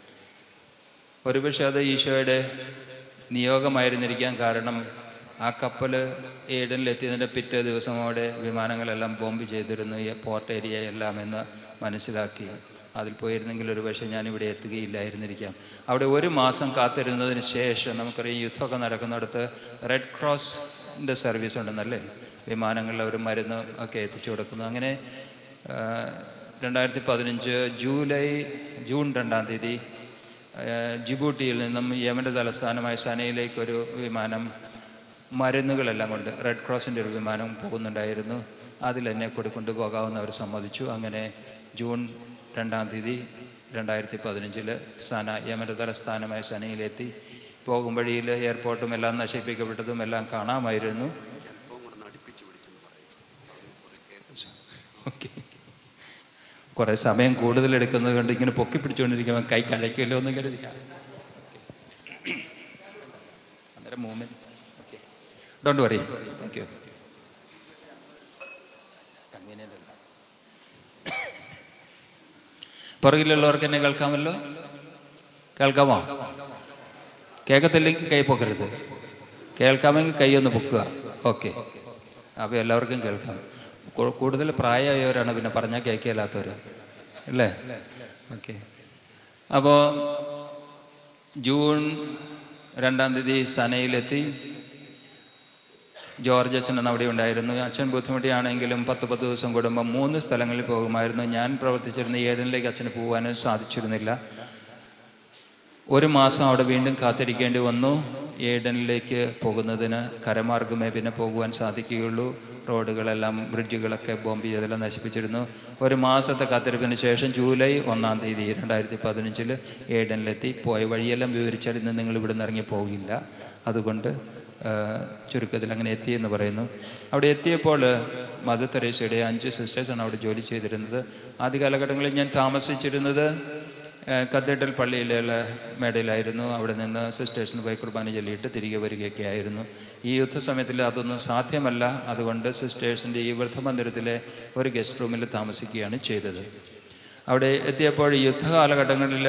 ഒരുപക്ഷെ അത് ഈശോയുടെ നിയോഗമായിരുന്നിരിക്കാൻ. കാരണം ആ കപ്പൽ ഏഡനിലെത്തിയതിൻ്റെ പിറ്റേ ദിവസം അവിടെ വിമാനങ്ങളെല്ലാം ബോംബ് ചെയ്തിരുന്നു, ഈ പോർട്ട് ഏരിയ എല്ലാം എന്ന് മനസ്സിലാക്കി. അതിൽ പോയിരുന്നെങ്കിൽ ഒരു പക്ഷേ ഞാനിവിടെ എത്തുകയില്ലായിരുന്നിരിക്കാം. അവിടെ ഒരു മാസം കാത്തിരുന്നതിന് ശേഷം നമുക്കറിയാം യുദ്ധമൊക്കെ നടക്കുന്നിടത്ത് റെഡ് ക്രോസിൻ്റെ സർവീസ് ഉണ്ടെന്നല്ലേ, വിമാനങ്ങളിൽ ഒരു മരുന്ന് ഒക്കെ എത്തിച്ചു കൊടുക്കുന്നു. അങ്ങനെ രണ്ടായിരത്തി പതിനഞ്ച് ജൂലൈ ജൂൺ രണ്ടാം തീയതി ജിബൂട്ടിയിൽ നിന്നും യമൻ്റെ തലസ്ഥാനമായ സനയിലേക്കൊരു വിമാനം മരുന്നുകളെല്ലാം കൊണ്ട് റെഡ് ക്രോസിൻ്റെ ഒരു വിമാനം പോകുന്നുണ്ടായിരുന്നു. അതിൽ എന്നെ കൂടി കൊണ്ടുപോകാമെന്ന് അവർ സമ്മതിച്ചു. അങ്ങനെ ജൂൺ രണ്ടാം തീയതി രണ്ടായിരത്തി പതിനഞ്ചിൽ സന യമൻ്റെ തലസ്ഥാനമായ സനയിലെത്തി. പോകും വഴിയിൽ എയർപോർട്ടും എല്ലാം നശിപ്പിക്കപ്പെട്ടതും എല്ലാം കാണാമായിരുന്നു. ഓക്കെ, കുറേ സമയം കൂടുതലെടുക്കുന്നത് കൊണ്ട് ഇങ്ങനെ പൊക്കി പിടിച്ചുകൊണ്ടിരിക്കുമ്പോൾ കൈ കലയ്ക്കുമല്ലോ എന്ന് കരുതിയ അന്നേരം movement. Okay, don't worry. Thank you. Convenient അല്ല. പുറകിലുള്ളവർക്ക് എന്നെ കേൾക്കാമല്ലോ? കേൾക്കാമോ? കേൾക്കത്തില്ലെങ്കിൽ കൈ പൊക്കരുത്. കേൾക്കാമെങ്കിൽ കൈ ഒന്ന് പൊക്കുക. ഓക്കെ, അപ്പോൾ എല്ലാവർക്കും കേൾക്കാം. കൂടുതൽ പ്രായമായവരാണ് പിന്നെ പറഞ്ഞാൽ കേൾക്കില്ലാത്തവർ അല്ലേ? ഓക്കെ, അപ്പോൾ ജൂൺ രണ്ടാം തീയതി സനയിലെത്തി. ജോർജ് അച്ഛൻ അവിടെ ഉണ്ടായിരുന്നു. അച്ഛൻ ബുദ്ധിമുട്ടിയാണെങ്കിലും പത്ത് പത്ത് ദിവസം കൂടുമ്പോൾ മൂന്ന് സ്ഥലങ്ങളിൽ പോകുമായിരുന്നു. ഞാൻ പ്രവർത്തിച്ചിരുന്ന ഏഴനിലേക്ക് അച്ഛന് പോകാനും സാധിച്ചിരുന്നില്ല. ഒരു മാസം അവിടെ വീണ്ടും കാത്തിരിക്കേണ്ടി വന്നു. ഏഡനിലേക്ക് പോകുന്നതിന് കരമാർഗമേ പിന്നെ പോകുവാൻ സാധിക്കുകയുള്ളൂ. റോഡുകളെല്ലാം ബ്രിഡ്ജുകളൊക്കെ ബോംബ് ചെയ്തെല്ലാം നശിപ്പിച്ചിരുന്നു. ഒരു മാസത്തെ കാത്തിരിപ്പിന് ശേഷം ജൂലൈ ഒന്നാം തീയതി രണ്ടായിരത്തി പതിനഞ്ചിൽ ഏഡനിലെത്തി. പോയ വഴിയെല്ലാം വിവരിച്ചാൽ ഇന്ന് നിങ്ങൾ ഇവിടെ നിന്ന് ഇറങ്ങി പോകില്ല. അതുകൊണ്ട് ചുരുക്കത്തിൽ അങ്ങനെ എത്തിയെന്ന് പറയുന്നു. അവിടെ എത്തിയപ്പോൾ മദർ തെരേസയുടെ അഞ്ച് സിസ്റ്റേഴ്സാണ് അവിടെ ജോലി ചെയ്തിരുന്നത്. ആദ്യ കാലഘട്ടങ്ങളിൽ ഞാൻ താമസിച്ചിരുന്നത് കത്തീഡ്രൽ പള്ളിയിലുള്ള മേടയിലായിരുന്നു. അവിടെ നിന്ന് സിസ്റ്റേഴ്സിന് പോയി കുർബാന ചൊല്ലിയിട്ട് തിരികെ വരികയൊക്കെ ആയിരുന്നു. ഈ യുദ്ധസമയത്തിൽ അതൊന്നും സാധ്യമല്ല. അതുകൊണ്ട് സിസ്റ്റേഴ്സിൻ്റെ ഈ വൃദ്ധമന്ദിരത്തിലെ ഒരു ഗസ്റ്റ് റൂമിൽ താമസിക്കുകയാണ് ചെയ്തത്. അവിടെ എത്തിയപ്പോൾ യുദ്ധകാലഘട്ടങ്ങളിൽ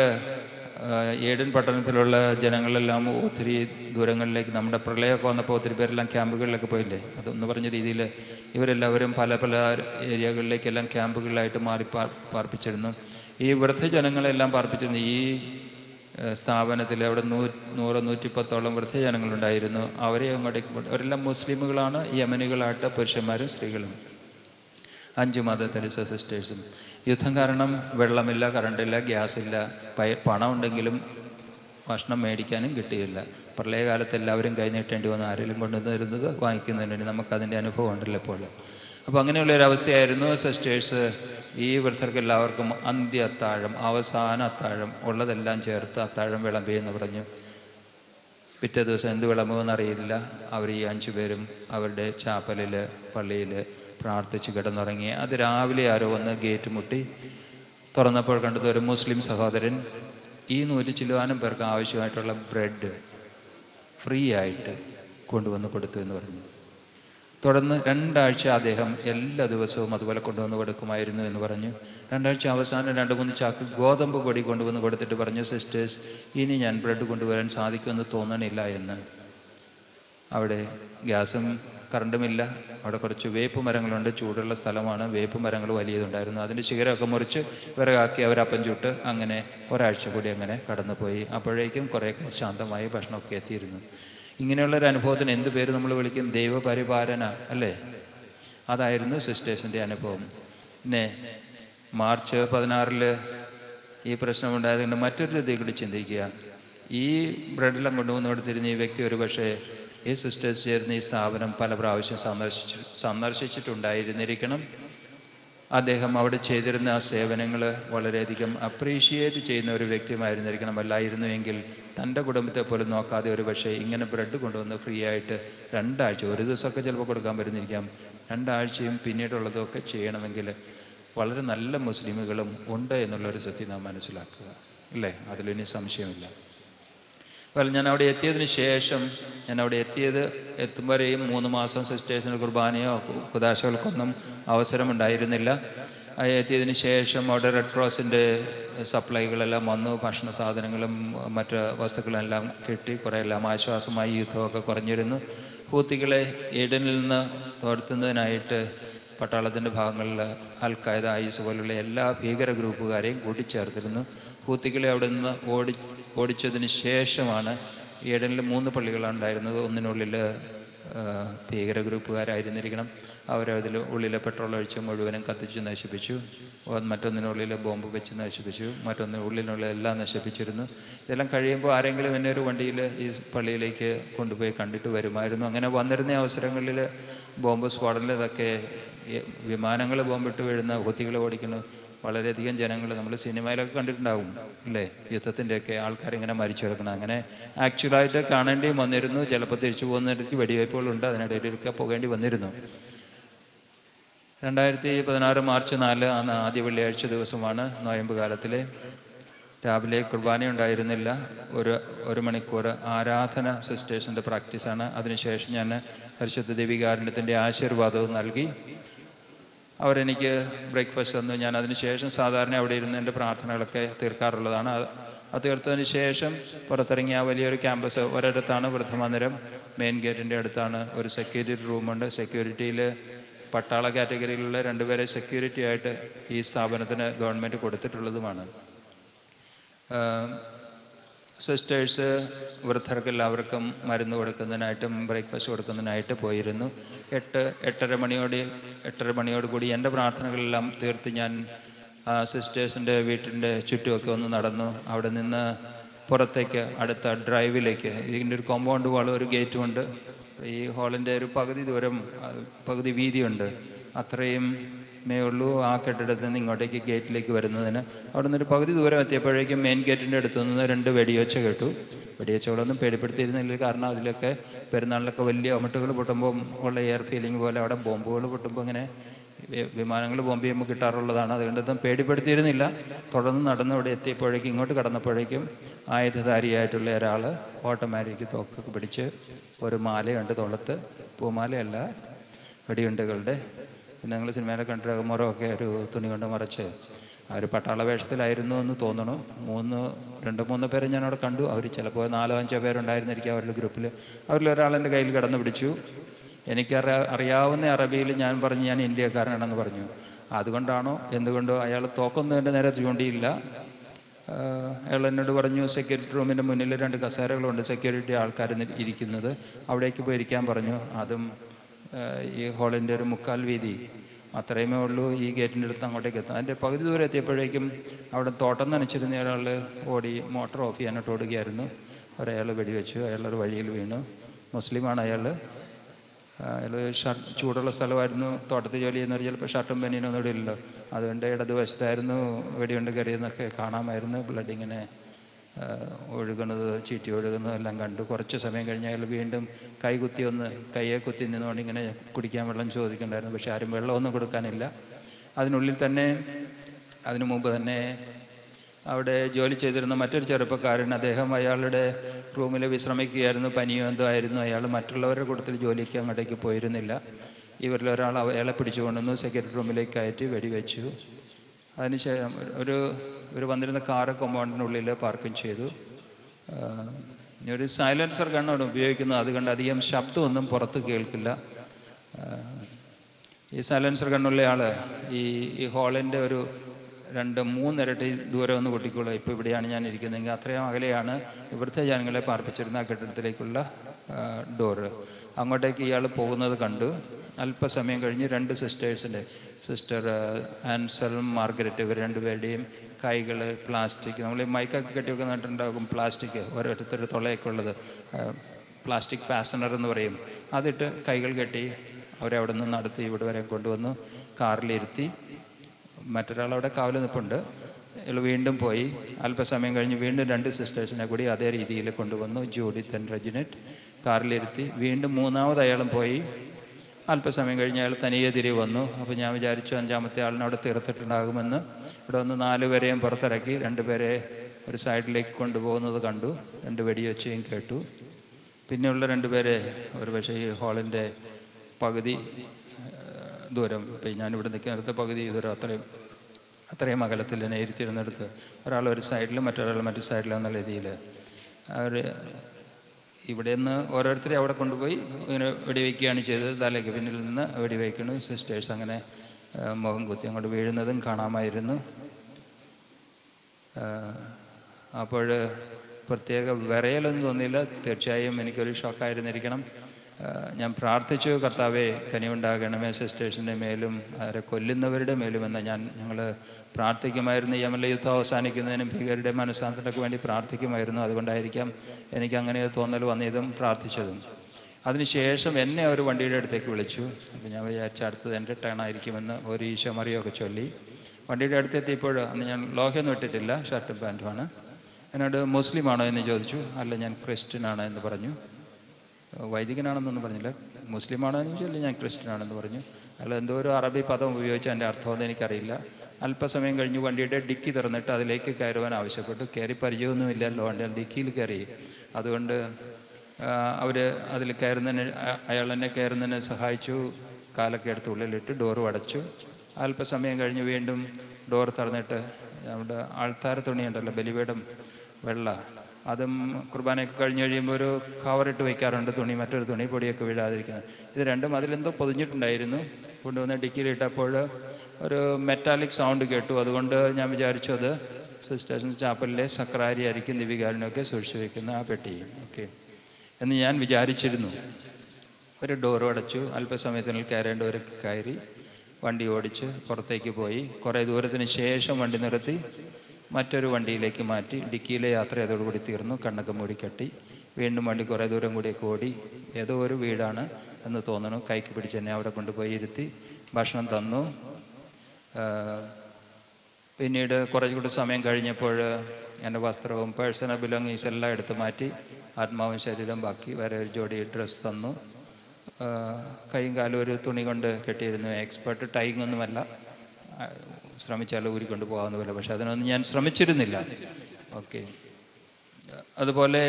ഏഡൻ പട്ടണത്തിലുള്ള ജനങ്ങളെല്ലാം ഒത്തിരി ദൂരങ്ങളിലേക്ക്, നമ്മുടെ പ്രളയമൊക്കെ വന്നപ്പോൾ ഒത്തിരി പേരെല്ലാം ക്യാമ്പുകളിലൊക്കെ പോയില്ലേ, അതൊന്ന് പറഞ്ഞ രീതിയിൽ ഇവരെല്ലാവരും പല പല ഏരിയകളിലേക്കെല്ലാം ക്യാമ്പുകളിലായിട്ട് മാറി പാർ പാർപ്പിച്ചിരുന്നു. ഈ വൃദ്ധജനങ്ങളെല്ലാം പാർപ്പിച്ചിരുന്നു. ഈ സ്ഥാപനത്തിൽ അവിടെ നൂ നൂറ് നൂറ്റിപ്പത്തോളം വൃദ്ധജനങ്ങളുണ്ടായിരുന്നു. അവരെ അങ്ങോട്ടേക്ക്, അവരെല്ലാം മുസ്ലിമുകളാണ്, യമനികളായിട്ട് പുരുഷന്മാരും സ്ത്രീകളും. അഞ്ച് മദർ തെരേസ സിസ്റ്റേഴ്സും. യുദ്ധം കാരണം വെള്ളമില്ല, കറണ്ടില്ല, ഗ്യാസില്ല, പണം ഉണ്ടെങ്കിലും ഭക്ഷണം മേടിക്കാനും കിട്ടിയില്ല. പ്രളയകാലത്ത് എല്ലാവരും കൈ നീട്ടേണ്ടി വന്ന് ആരെങ്കിലും കൊണ്ടുവന്നിരുന്നത് വാങ്ങിക്കുന്നതിന് വേണ്ടി. നമുക്കതിൻ്റെ അനുഭവം ഉണ്ടല്ലോ ഇപ്പോൾ. അപ്പോൾ അങ്ങനെയുള്ളൊരവസ്ഥയായിരുന്നു. സിസ്റ്റേഴ്സ് ഈ വൃദ്ധർക്ക് എല്ലാവർക്കും അന്ത്യ അത്താഴം, അവസാന അത്താഴം ഉള്ളതെല്ലാം ചേർത്ത് അത്താഴം വിളമ്പി എന്ന് പറഞ്ഞു. പിറ്റേ ദിവസം എന്ത് വിളമ്പുമെന്ന് അറിയില്ല. അവർ ഈ അഞ്ചു പേരും അവരുടെ ചാപ്പലിൽ പള്ളിയിൽ പ്രാർത്ഥിച്ച് കിടന്നുറങ്ങി. അത് രാവിലെ ആരോ വന്ന് ഗേറ്റ് മുട്ടി. തുറന്നപ്പോൾ കണ്ടത് ഒരു മുസ്ലിം സഹോദരൻ ഈ നൂറ്റി ചില്ലുവാനും പേർക്ക് ആവശ്യമായിട്ടുള്ള ബ്രെഡ് ഫ്രീ ആയിട്ട് കൊണ്ടുവന്ന് കൊടുത്തു എന്ന് പറഞ്ഞു. തുടർന്ന് രണ്ടാഴ്ച അദ്ദേഹം എല്ലാ ദിവസവും അതുപോലെ കൊണ്ടുവന്ന് കൊടുക്കുമായിരുന്നു എന്ന് പറഞ്ഞു. രണ്ടാഴ്ച അവസാനം രണ്ട് മൂന്ന് ചാക്ക് ഗോതമ്പ് പൊടി കൊണ്ടുവന്ന് കൊടുത്തിട്ട് പറഞ്ഞു, സിസ്റ്റേഴ്സ് ഇനി ഞാൻ ബ്രെഡ് കൊണ്ടുവരാൻ സാധിക്കുമെന്ന് തോന്നണില്ല എന്ന്. അവിടെ ഗ്യാസും കറണ്ടുമില്ല. അവിടെ കുറച്ച് വേപ്പ് മരങ്ങളുണ്ട്, ചൂടുള്ള സ്ഥലമാണ്. വേപ്പ് മരങ്ങൾ വലിയതുണ്ടായിരുന്നു. അതിൻ്റെ ശിഖരമൊക്കെ മുറിച്ച് വിറകാക്കി അവരപ്പം ചുട്ട് അങ്ങനെ ഒരാഴ്ച കൂടി അങ്ങനെ കടന്നുപോയി. അപ്പോഴേക്കും കുറേയൊക്കെ ശാന്തമായി ഭക്ഷണമൊക്കെ എത്തിയിരുന്നു. ഇങ്ങനെയുള്ളൊരു അനുഭവത്തിന് എന്ത് പേര് നമ്മൾ വിളിക്കും? ദൈവപരിപാലന അല്ലേ? അതായിരുന്നു സിസ്റ്റേഴ്സിൻ്റെ അനുഭവം. പിന്നെ മാർച്ച് പതിനാറിൽ ഈ പ്രശ്നമുണ്ടായതുകൊണ്ട് മറ്റൊരു രീതിയിൽ കൂടി ചിന്തിക്കുക. ഈ ബ്രെഡെല്ലാം കൊണ്ടുവന്ന് കൊടുത്തിരുന്ന ഈ വ്യക്തി ഒരു പക്ഷേ ഈ സിസ്റ്റേഴ്സ് ചേർന്ന് ഈ സ്ഥാപനം പല പ്രാവശ്യം സന്ദർശിച്ചു സന്ദർശിച്ചിട്ടുണ്ടായിരുന്നിരിക്കണം. അദ്ദേഹം അവിടെ ചെയ്തിരുന്ന ആ സേവനങ്ങൾ വളരെയധികം അപ്രീഷിയേറ്റ് ചെയ്യുന്ന ഒരു വ്യക്തിയുമായിരുന്നിരിക്കണം. അല്ലായിരുന്നു എങ്കിൽ തൻ്റെ കുടുംബത്തെ പോലും നോക്കാതെ ഒരു പക്ഷേ ഇങ്ങനെ ബ്രെഡ് കൊണ്ടുവന്ന് ഫ്രീ ആയിട്ട് രണ്ടാഴ്ച, ഒരു ദിവസമൊക്കെ ചിലപ്പോൾ കൊടുക്കാൻ പറ്റുന്നിരിക്കാം, രണ്ടാഴ്ചയും പിന്നീടുള്ളതൊക്കെ ചെയ്യണമെങ്കിൽ വളരെ നല്ല മുസ്ലിമുകളും ഉണ്ട് എന്നുള്ളൊരു സത്യം നാം മനസ്സിലാക്കുക അല്ലേ? അതിലിനി സംശയമില്ല. അപ്പോൾ ഞാൻ അവിടെ എത്തിയതിന് ശേഷം, ഞാൻ അവിടെ എത്തിയത് എത്തുമ്പോഴേയും മൂന്ന് മാസം സിസ്റ്റേഴ്സിന് കുർബാനയോ കുദാശകൾക്കൊന്നും അവസരമുണ്ടായിരുന്നില്ല. എത്തിയതിന് ശേഷം അവിടെ റെഡ് ക്രോസിൻ്റെ സപ്ലൈകളെല്ലാം വന്നു. ഭക്ഷണ സാധനങ്ങളും മറ്റ് വസ്തുക്കളെല്ലാം കിട്ടി. കുറേ എല്ലാം ആശ്വാസമായി. യുദ്ധമൊക്കെ കുറഞ്ഞിരുന്നു. ഹൂത്തികളെ ഏഡനിൽ നിന്ന് തോർത്തുന്നതിനായിട്ട് പട്ടാളത്തിൻ്റെ ഭാഗങ്ങളിൽ അൽ ഖായ്ദ, ഐസ് പോലുള്ള എല്ലാ ഭീകര ഗ്രൂപ്പുകാരെയും കൂട്ടിച്ചേർത്തിരുന്നു. ഹൂത്തികളെ അവിടെ നിന്ന് ഓടി ഓടിച്ചതിന് ശേഷമാണ് ഏഡനിൽ മൂന്ന് പള്ളികളാണ് ഉണ്ടായിരുന്നത്. ഒന്നിനുള്ളിൽ ഭീകര ഗ്രൂപ്പുകാരായിരുന്നിരിക്കണം. അവരതിൽ ഉള്ളിലെ പെട്രോൾ ഒഴിച്ച് മുഴുവനും കത്തിച്ച് നശിപ്പിച്ചു. മറ്റൊന്നിനുള്ളിൽ ബോംബ് വെച്ച് നശിപ്പിച്ചു. മറ്റൊന്നിന് ഉള്ളിനുള്ള എല്ലാം നശിപ്പിച്ചിരുന്നു. ഇതെല്ലാം കഴിയുമ്പോൾ ആരെങ്കിലും എന്നെ ഒരു വണ്ടിയിൽ ഈ പള്ളിയിലേക്ക് കൊണ്ടുപോയി കണ്ടിട്ട് വരുമായിരുന്നു. അങ്ങനെ വന്നിരുന്ന അവസരങ്ങളിൽ ബോംബ് സ്ഫോടനം, ഇതൊക്കെ വിമാനങ്ങൾ ബോംബിട്ട് വീഴുന്ന, ഹൂത്തികളെ ഓടിക്കുന്നു, വളരെയധികം ജനങ്ങൾ, നമ്മൾ സിനിമയിലൊക്കെ കണ്ടിട്ടുണ്ടാവും അല്ലേ, യുദ്ധത്തിൻ്റെയൊക്കെ ആൾക്കാരിങ്ങനെ മരിച്ചു കിടക്കണം. അങ്ങനെ ആക്ച്വലായിട്ട് കാണേണ്ടിയും വന്നിരുന്നു. ചിലപ്പോൾ തിരിച്ചു പോകുന്നിടയ്ക്ക് വെടിവയ്പ്പുകളുണ്ട്, അതിനിടയിലൊക്കെ പോകേണ്ടി വന്നിരുന്നു. രണ്ടായിരത്തി പതിനാറ് മാർച്ച് നാല് അന്ന് ആദ്യ വെള്ളിയാഴ്ച ദിവസമാണ്, നോയമ്പ് കാലത്തിലെ. രാവിലെ കുർബാന ഉണ്ടായിരുന്നില്ല. ഒരു ഒരു മണിക്കൂർ ആരാധന സിസ്റ്റേഴ്സിൻ്റെ പ്രാക്ടീസാണ്. അതിനുശേഷം ഞാൻ പരിശുദ്ധ ദേവികാരുണ്യത്തിൻ്റെ ആശീർവാദവും നൽകി. അവരെനിക്ക് ബ്രേക്ക്ഫാസ്റ്റ് തന്നു. ഞാൻ അതിനുശേഷം സാധാരണ അവിടെ ഇരുന്ന് എൻ്റെ പ്രാർത്ഥനകളൊക്കെ തീർക്കാറുള്ളതാണ്. അത് തീർത്തതിന് ശേഷം പുറത്തിറങ്ങിയ ആ വലിയൊരു ക്യാമ്പസ് ഒരിടത്താണ് വൃദ്ധമന്ദിരം. മെയിൻ ഗേറ്റിൻ്റെ അടുത്താണ് ഒരു സെക്യൂരിറ്റി റൂമുണ്ട്. സെക്യൂരിറ്റിയിൽ പട്ടാള കാറ്റഗറിയിലുള്ള രണ്ടുപേരെ സെക്യൂരിറ്റി ആയിട്ട് ഈ സ്ഥാപനത്തിന് ഗവൺമെൻറ് കൊടുത്തിട്ടുള്ളതുമാണ്. സിസ്റ്റേഴ്സ് വൃദ്ധർക്ക് എല്ലാവർക്കും മരുന്ന് കൊടുക്കുന്നതിനായിട്ടും ബ്രേക്ക്ഫാസ്റ്റ് കൊടുക്കുന്നതിനായിട്ട് പോയിരുന്നു. എട്ട് എട്ടര മണിയോട് എട്ടര മണിയോട് കൂടി എൻ്റെ പ്രാർത്ഥനകളെല്ലാം തീർത്ത് ഞാൻ സിസ്റ്റേഴ്സിൻ്റെ വീട്ടിൻ്റെ ചുറ്റുമൊക്കെ ഒന്ന് നടന്നു. അവിടെ നിന്ന് പുറത്തേക്ക് അടുത്ത ഡ്രൈവിലേക്ക്, ഇതിൻ്റെ ഒരു കോമ്പൗണ്ട് വാളും ഒരു ഗേറ്റും ഉണ്ട്. ഈ ഹാളിൻ്റെ ഒരു പകുതി ദൂരം, പകുതി വീതിയുണ്ട്. അത്രയും മേ ഉള്ളൂ ആ കെട്ടിടത്തിൽ നിന്ന് ഇങ്ങോട്ടേക്ക് ഗേറ്റിലേക്ക് വരുന്നതിന്. അവിടെ നിന്നൊരു പകുതി ദൂരം എത്തിയപ്പോഴേക്കും മെയിൻ ഗേറ്റിൻ്റെ അടുത്ത് നിന്ന് രണ്ട് വെടിയൊച്ച കേട്ടു. വെടിയൊച്ചകളൊന്നും പേടിപ്പെടുത്തിയിരുന്നില്ല, കാരണം അതിലൊക്കെ പെരുന്നാളിലൊക്കെ വലിയ ഒമട്ടുകൾ പൊട്ടുമ്പോൾ ഉള്ള എയർ ഫീലിംഗ് പോലെ അവിടെ ബോംബുകൾ പൊട്ടുമ്പോൾ ഇങ്ങനെ വിമാനങ്ങൾ ബോംബ് ചെയ്യുമ്പോൾ കിട്ടാറുള്ളതാണ്. അതുകൊണ്ടൊന്നും പേടിപ്പെടുത്തിയിരുന്നില്ല. തുടർന്ന് നടന്ന് ഇവിടെ എത്തിയപ്പോഴേക്കും, ഇങ്ങോട്ട് കടന്നപ്പോഴേക്കും ആയുധധാരിയായിട്ടുള്ള ഒരാൾ ഓട്ടോമാറ്റിക് തോക്കൊക്കെ പിടിച്ച് ഒരു മാലയുണ്ട് തൊള്ളത്ത്, പൂമാലയല്ല, വെടിയുണ്ടകളുടെ. പിന്നെ ഞങ്ങൾ സിനിമയിലെ കണ്ടിട്ട് മുറമൊക്കെ ഒരു തുണി കൊണ്ട് മറച്ച് ആ ഒരു പട്ടാള വേഷത്തിലായിരുന്നു എന്ന് തോന്നണം. മൂന്ന് രണ്ട് മൂന്ന് പേരെ ഞാൻ അവിടെ കണ്ടു. അവർ ചിലപ്പോൾ നാലോ അഞ്ചോ പേരുണ്ടായിരുന്നിരിക്കും അവരുടെ ഗ്രൂപ്പിൽ. അവരിൽ ഒരാൾ എൻ്റെ കയ്യിൽ കടന്നു പിടിച്ചു. എനിക്കറിയാ അറിയാവുന്ന അറബിയിൽ ഞാൻ പറഞ്ഞു ഞാൻ ഇന്ത്യക്കാരനാണെന്ന് പറഞ്ഞു. അതുകൊണ്ടാണോ എന്തുകൊണ്ടോ അയാൾ തോക്കൊന്നും എൻ്റെ നേരെ ചൂണ്ടിയില്ല. അയാൾ എന്നോട് പറഞ്ഞു സെക്യൂരിറ്റി റൂമിൻ്റെ മുന്നിൽ രണ്ട് കസേരകളുണ്ട്, സെക്യൂരിറ്റി ആൾക്കാർ ഇരിക്കുന്നത്, അവിടേക്ക് പോയി ഇരിക്കാൻ പറഞ്ഞു. അതും ഈ ഹാളിൻ്റെ ഒരു മുക്കാൽ വീതി അത്രയുമേ ഉള്ളൂ ഈ ഗേറ്റിൻ്റെ അടുത്ത് അങ്ങോട്ടേക്ക് എത്താം. അതിൻ്റെ പകുതി ദൂരം എത്തിയപ്പോഴേക്കും അവിടെ തോട്ടം നനച്ചിരുന്ന ഒരാൾ ഓടി മോട്ടർ ഓഫ് ചെയ്യാനായിട്ട് ഓടുകയായിരുന്നു. ഒരയാൾ വെടിവെച്ചു. അയാളൊരു വഴിയിൽ വീണു. മുസ്ലിമാണ് അയാൾ. അയാൾ ഷർട്ട് ചൂടുള്ള സ്ഥലമായിരുന്നു, തോട്ടത്തിൽ ജോലി ചെയ്യുന്നവർ ചിലപ്പോൾ ഷർട്ടും ബനിയനൊന്നും ഇവിടെ ഇല്ലല്ലോ. അതുകൊണ്ട് ഇടതുവശത്തായിരുന്നു വെടികൊണ്ട് കയറിയെന്നൊക്കെ കാണാമായിരുന്നു. ബ്ലഡ് ഇങ്ങനെ ഒഴുകുന്നത്, ചീറ്റി ഒഴുകുന്നത് എല്ലാം കണ്ടു. കുറച്ച് സമയം കഴിഞ്ഞ് അയാൾ വീണ്ടും കൈ കുത്തി ഒന്ന് കയ്യെ കുത്തി നിന്നുകൊണ്ട് ഇങ്ങനെ കുടിക്കാൻ വെള്ളം ചോദിക്കുന്നുണ്ടായിരുന്നു. പക്ഷെ ആരും വെള്ളമൊന്നും കൊടുക്കാനില്ല. അതിനുള്ളിൽ തന്നെ അതിനു മുമ്പ് തന്നെ അവിടെ ജോലി ചെയ്തിരുന്ന മറ്റൊരു ചെറുപ്പക്കാരൻ, അദ്ദേഹം അയാളുടെ റൂമിൽ വിശ്രമിക്കുകയായിരുന്നു. പനിയോ എന്തോ ആയിരുന്നു. അയാൾ മറ്റുള്ളവരുടെ കൂട്ടത്തിൽ ജോലിക്ക് അങ്ങോട്ടേക്ക് പോയിരുന്നില്ല. ഇവരിൽ ഒരാൾ അയാളെ പിടിച്ചുകൊണ്ടുവന്നു, സെക്യൂരിറ്റി റൂമിലേക്ക് കയറ്റി വെടിവെച്ചു. അതിനുശേഷം ഒരു ഇവർ വന്നിരുന്ന കാറ് കോമ്പൗണ്ടിനുള്ളിൽ പാർക്കിംഗ് ചെയ്തു. ഒരു സൈലൻസർ ഗണ്ണാണ് ഉപയോഗിക്കുന്നത്. അതുകൊണ്ട് അധികം ശബ്ദമൊന്നും പുറത്ത് കേൾക്കില്ല. ഈ സൈലൻസർ ഗണ്ണുള്ള ആൾ ഈ ഈ ഹോളിൻ്റെ ഒരു രണ്ട് മൂന്നിരട്ടി ദൂരം ഒന്ന് പൊട്ടിക്കുള്ളൂ. ഇപ്പോൾ ഇവിടെയാണ് ഞാൻ ഇരിക്കുന്നതെങ്കിൽ അത്രയും അകലെയാണ് ഇവിടുത്തെ ജനങ്ങളെ പാർപ്പിച്ചിരുന്ന ആ കെട്ടിടത്തിലേക്കുള്ള ഡോറ്. അങ്ങോട്ടേക്ക് ഇയാൾ പോകുന്നത് കണ്ടു. അല്പസമയം കഴിഞ്ഞ് രണ്ട് സിസ്റ്റേഴ്സിൻ്റെ, സിസ്റ്റർ ആൻസലും മാർഗരറ്റ്, ഇവർ രണ്ടുപേരുടെയും കൈകൾ പ്ലാസ്റ്റിക്, നമ്മൾ ഈ മൈക്കൊക്കെ കെട്ടി വെക്കുന്നിട്ടുണ്ടാകും പ്ലാസ്റ്റിക്, ഓരോരുത്തർ തൊള്ളയൊക്കെ ഉള്ളത്, പ്ലാസ്റ്റിക് ഫാസനർ എന്ന് പറയും, അതിട്ട് കൈകൾ കെട്ടി അവരെ അവിടെ നിന്ന് നടത്തി ഇവിടെ വരെ കൊണ്ടുവന്നു കാറിലിരുത്തി. മറ്റൊരാളവിടെ കാവൽ നിൽപ്പുണ്ട്. അയാൾ വീണ്ടും പോയി. അല്പസമയം കഴിഞ്ഞ് വീണ്ടും രണ്ട് സിസ്റ്റേഴ്സിനെ കൂടി അതേ രീതിയിൽ കൊണ്ടുവന്നു, ജൂഡിത്ത് ആൻഡ് റെജിനറ്റ്, കാറിലിരുത്തി. വീണ്ടും മൂന്നാമത് അയാളും പോയി. അല്പസമയം കഴിഞ്ഞ് അയാൾ തനിയെ തിരികെ വന്നു. അപ്പോൾ ഞാൻ വിചാരിച്ചു അഞ്ചാമത്തെ ആളിനെ അവിടെ തീർത്തിട്ടുണ്ടാകുമെന്ന്. ഇവിടെ വന്ന് നാലുപേരെയും പുറത്തിറക്കി രണ്ടുപേരെ ഒരു സൈഡിലേക്ക് കൊണ്ടുപോകുന്നത് കണ്ടു. രണ്ട് വെടിവെച്ചയും കേട്ടു. പിന്നെയുള്ള രണ്ടുപേരെ ഒരു പക്ഷേ ഈ ഹാളിൻ്റെ പകുതി ദൂരം, ഇപ്പം ഞാനിവിടെ നിൽക്കുന്നിടത്ത് പകുതി ദൂരം, അത്രയും അത്രയും അകലത്തിൽ എന്നെ ഇരുത്തിയിരുന്നിടത്ത് ഒരാൾ ഒരു സൈഡിലും മറ്റൊരാൾ മറ്റു സൈഡിലും എന്നുള്ള രീതിയിൽ അവർ ഇവിടെ നിന്ന് ഓരോരുത്തരെ അവിടെ കൊണ്ടുപോയി ഇങ്ങനെ വെടിവെക്കുകയാണ് ചെയ്തത്. തലയ്ക്ക് പിന്നിൽ നിന്ന് വെടിവെക്കുന്നു. സിസ്റ്റേഴ്സ് അങ്ങനെ മുഖം കുത്തി അങ്ങോട്ട് വീഴുന്നതും കാണാമായിരുന്നു. അപ്പോൾ പ്രത്യേക വിറയലൊന്നും തോന്നിയില്ല. തീർച്ചയായും എനിക്കൊരു ഷോക്കായിരുന്നിരിക്കണം. ഞാൻ പ്രാർത്ഥിച്ചു, കർത്താവേ കനിവുണ്ടാകണമേ സിസ്റ്റേഴ്സിൻ്റെ മേലും അവരെ കൊല്ലുന്നവരുടെ മേലും എന്ന് ഞാൻ ഞങ്ങൾ പ്രാർത്ഥിക്കുമായിരുന്നു. യമനിലെ യുദ്ധം അവസാനിക്കുന്നതിനും ഭീകരരുടെ മനസ്സാന്തരത്തിനൊക്കെ വേണ്ടി പ്രാർത്ഥിക്കുമായിരുന്നു. അതുകൊണ്ടായിരിക്കാം എനിക്ക് അങ്ങനെ തോന്നൽ വന്നതും പ്രാർത്ഥിച്ചതും. അതിനുശേഷം എന്നെ ഒരു വണ്ടിയുടെ അടുത്തേക്ക് വിളിച്ചു. അപ്പോൾ ഞാൻ വിചാരിച്ച അടുത്തത് എൻ്റെ ടേൺ ആയിരിക്കുമെന്ന് ഒരു ഈശോ മറിയൊക്കെ ചൊല്ലി വണ്ടിയുടെ അടുത്തെത്തിയപ്പോൾ അന്ന് ഞാൻ ലോഹയൊന്നും ഇട്ടിട്ടില്ല, ഷർട്ടും പാൻറ്റുമാണ്. എന്നോട് മുസ്ലിമാണോ എന്ന് ചോദിച്ചു. അല്ല, ഞാൻ ക്രിസ്ത്യനാണ് എന്ന് പറഞ്ഞു. വൈദികനാണെന്നൊന്നും പറഞ്ഞില്ല. മുസ്ലിമാണോ എന്ന് ചോദിച്ചാൽ ഞാൻ ക്രിസ്ത്യനാണെന്ന് പറഞ്ഞു. അല്ല, എന്തോ ഒരു അറബി പദം ഉപയോഗിച്ച് എൻ്റെ അർത്ഥമൊന്നും എനിക്കറിയില്ല. അല്പസമയം കഴിഞ്ഞ് വണ്ടിയുടെ ഡിക്കി തുറന്നിട്ട് അതിലേക്ക് കയറുവാൻ ആവശ്യപ്പെട്ടു. കയറി പരിചയമൊന്നുമില്ലല്ലോ, വണ്ടി ഡിക്കിയിൽ കയറി. അതുകൊണ്ട് അവർ അതിൽ കയറുന്നതിന്, അയാൾ എന്നെ കയറുന്നതിന് സഹായിച്ചു. കാലൊക്കെ എടുത്ത് ഉള്ളിലിട്ട് ഡോറ് അടച്ചു. അല്പസമയം കഴിഞ്ഞ് വീണ്ടും ഡോർ തുറന്നിട്ട് നമ്മുടെ ആൾത്താര തുണിയുണ്ടല്ലോ, ബലിപീഠം വെള്ള, അതും കുർബാനയൊക്കെ കഴിഞ്ഞ് കഴിയുമ്പോൾ ഒരു കവറിട്ട് വയ്ക്കാറുണ്ട്, തുണി, മറ്റൊരു തുണി, പൊടിയൊക്കെ വീഴാതിരിക്കുന്നത്. ഇത് രണ്ടും അതിലെന്തോ പൊതിഞ്ഞിട്ടുണ്ടായിരുന്നു. കൊണ്ടുവന്ന് ഡിക്കിയിലിട്ടപ്പോൾ ഒരു മെറ്റാലിക് സൗണ്ട് കേട്ടു. അതുകൊണ്ട് ഞാൻ വിചാരിച്ചു അത് സിസ്റ്റേഴ്സ് ചാപ്പലിലെ സക്രാരി ആയിരിക്കും, ദിവികാരനൊക്കെ സൂക്ഷിച്ചു വയ്ക്കുന്ന ആ പെട്ടി. ഓക്കെ എന്ന് ഞാൻ വിചാരിച്ചിരുന്നു. ഒരു ഡോർ അടച്ചു. അല്പസമയത്തിനുള്ളിൽ കയറേണ്ടവർ കയറി വണ്ടി ഓടിച്ച് പുറത്തേക്ക് പോയി. കുറേ ദൂരത്തിന് ശേഷം വണ്ടി നിർത്തി മറ്റൊരു വണ്ടിയിലേക്ക് മാറ്റി. ഡിക്കിയിലെ യാത്ര അതോടുകൂടി തീർന്നു. കണ്ണൊക്കെ മൂടി കെട്ടി വീണ്ടും വണ്ടി കുറേ ദൂരം കൂടിയൊക്കെ ഓടി. ഏതോ ഒരു വീടാണ് എന്ന് തോന്നുന്നു. കൈക്ക് പിടിച്ച് എന്നെ അവിടെ കൊണ്ടുപോയി ഇരുത്തി ഭക്ഷണം തന്നു. പിന്നീട് കുറച്ചുകൂടി സമയം കഴിഞ്ഞപ്പോൾ എൻ്റെ വസ്ത്രവും പേഴ്സണൽ ബിലോങ്ങിങ്സ് എല്ലാം എടുത്ത് മാറ്റി. ആത്മാവും ശരീരം ബാക്കി വേറെ ഒരു ജോഡി ഡ്രസ്സ് തന്നു. കൈയും കാലും ഒരു തുണി കൊണ്ട് കെട്ടിയിരുന്നു. എക്സ്പെർട്ട് ടൈങ് ഒന്നുമല്ല, ശ്രമിച്ചാൽ ഊരിക്കൊണ്ട് പോകാവുന്നതല്ല. പക്ഷെ അതിനൊന്നും ഞാൻ ശ്രമിച്ചിരുന്നില്ല. ഓക്കെ, അതുപോലെ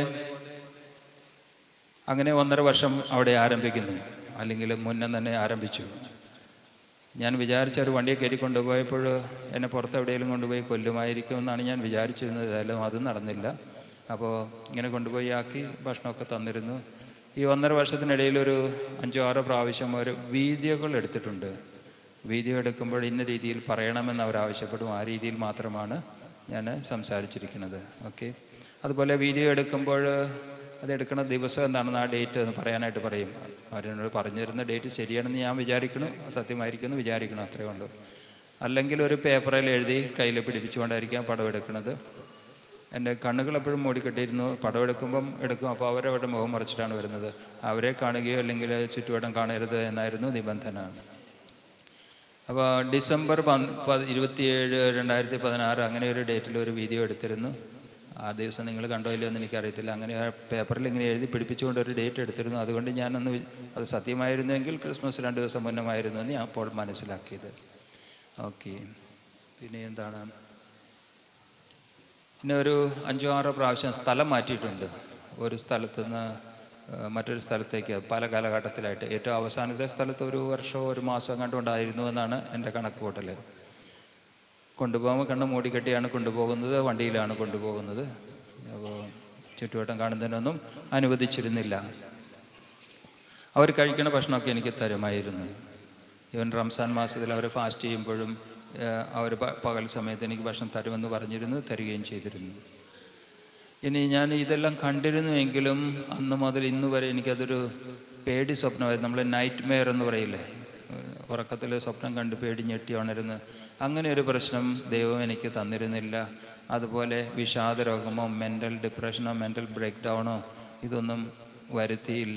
അങ്ങനെ ഒന്നര വർഷം അവിടെ ആരംഭിക്കുന്നു, അല്ലെങ്കിൽ മുന്നേ തന്നെ ആരംഭിച്ചു. ഞാൻ വിചാരിച്ച ഒരു വണ്ടിയെ കയറ്റി കൊണ്ടുപോയപ്പോൾ എന്നെ പുറത്ത് എവിടെയെങ്കിലും കൊണ്ടുപോയി കൊല്ലുമായിരിക്കുമെന്നാണ് ഞാൻ വിചാരിച്ചിരുന്നത്. ഏതായാലും അതും നടന്നില്ല. അപ്പോൾ ഇങ്ങനെ കൊണ്ടുപോയി ആക്കി ഭക്ഷണമൊക്കെ തന്നിരുന്നു. ഈ ഒന്നര വർഷത്തിനിടയിൽ ഒരു അഞ്ചോ ആറോ പ്രാവശ്യം ഒരു വീഡിയോകൾ എടുത്തിട്ടുണ്ട്. വീഡിയോ എടുക്കുമ്പോൾ ഇന്ന രീതിയിൽ പറയണമെന്ന് അവർ ആവശ്യപ്പെടും. ആ രീതിയിൽ മാത്രമാണ് ഞാൻ സംസാരിച്ചിരിക്കുന്നത്. ഓക്കെ, അതുപോലെ വീഡിയോ എടുക്കുമ്പോൾ അതെടുക്കുന്ന ദിവസം എന്താണെന്ന് ആ ഡേറ്റ് എന്ന് പറയാനായിട്ട് പറയും. അവരോട് പറഞ്ഞിരുന്ന ഡേറ്റ് ശരിയാണെന്ന് ഞാൻ വിചാരിക്കണം, സത്യമായിരിക്കുമെന്ന് വിചാരിക്കണം, അത്രയേ ഉള്ളൂ. അല്ലെങ്കിൽ ഒരു പേപ്പറിൽ എഴുതി കയ്യിൽ പിടിപ്പിച്ചുകൊണ്ടായിരിക്കാം പടം എടുക്കുന്നത്. എൻ്റെ കണ്ണുകൾ എപ്പോഴും മൂടിക്കെട്ടിയിരുന്നു. പടം എടുക്കുമ്പം എടുക്കും, അപ്പോൾ അവരവരുടെ മുഖം മറിച്ചിട്ടാണ് വരുന്നത്. അവരെ കാണുകയോ അല്ലെങ്കിൽ ചുറ്റുവട്ടം കാണരുത് എന്നായിരുന്നു നിബന്ധന. അപ്പോൾ ഡിസംബർ പന്ത് ഇരുപത്തിയേഴ് രണ്ടായിരത്തി പതിനാറ് അങ്ങനെ ഒരു ഡേറ്റിൽ ഒരു വീഡിയോ എടുത്തിരുന്നു. ആ ദിവസം നിങ്ങൾ കണ്ടോ ഇല്ലയോ എന്ന് എനിക്കറിയത്തില്ല. അങ്ങനെ ആ പേപ്പറിൽ ഇങ്ങനെ എഴുതി പിടിപ്പിച്ചുകൊണ്ട് ഒരു ഡേറ്റ് എടുത്തിരുന്നു. അതുകൊണ്ട് ഞാനൊന്ന് അത് സത്യമായിരുന്നുവെങ്കിൽ ക്രിസ്മസ് രണ്ട് ദിവസം മുന്നമായിരുന്നു എന്ന് ഞാൻ അപ്പോൾ മനസ്സിലാക്കിയത്. ഓക്കെ, പിന്നെ എന്താണ്, പിന്നെ ഒരു അഞ്ചോ ആറോ പ്രാവശ്യം സ്ഥലം മാറ്റിയിട്ടുണ്ട്. ഒരു സ്ഥലത്ത് നിന്ന് മറ്റൊരു സ്ഥലത്തേക്ക് പല കാലഘട്ടത്തിലായിട്ട്. ഏറ്റവും അവസാനത്തെ സ്ഥലത്ത് ഒരു വർഷമോ ഒരു മാസം കണ്ടുകൊണ്ടായിരുന്നു എന്നാണ് എൻ്റെ കണക്ക് കൂട്ടൽ. കൊണ്ടുപോകുമ്പോൾ കണ്ണ് മൂടിക്കെട്ടിയാണ് കൊണ്ടുപോകുന്നത്, വണ്ടിയിലാണ് കൊണ്ടുപോകുന്നത്. അപ്പോൾ ചുറ്റുവട്ടം കാണുന്നതിനൊന്നും അനുവദിച്ചിരുന്നില്ല. അവർ കഴിക്കുന്ന ഭക്ഷണമൊക്കെ എനിക്ക് തരുമായിരുന്നു. ഈവൻ റംസാൻ മാസത്തിൽ അവർ ഫാസ്റ്റ് ചെയ്യുമ്പോഴും അവർ പകൽ സമയത്ത് എനിക്ക് ഭക്ഷണം തരുമെന്ന് പറഞ്ഞിരുന്നു, തരികയും ചെയ്തിരുന്നു. ഇനി ഞാൻ ഇതെല്ലാം കണ്ടിരുന്നുവെങ്കിലും അന്ന് മുതൽ ഇന്ന് വരെ എനിക്കതൊരു പേടി സ്വപ്നമായിരുന്നു. നമ്മൾ നൈറ്റ് മെയർ എന്ന് പറയില്ലേ, ഉറക്കത്തിൽ സ്വപ്നം കണ്ട് പേടി ഞെട്ടി ഉണരുന്നു. അങ്ങനെ ഒരു പ്രശ്നം ദൈവം എനിക്ക് തന്നിരുന്നില്ല. അതുപോലെ വിഷാദ രോഗമോ മെൻ്റൽ ഡിപ്രഷനോ മെൻ്റൽ ബ്രേക്ക് ഡൗണോ ഇതൊന്നും വരുത്തിയില്ല.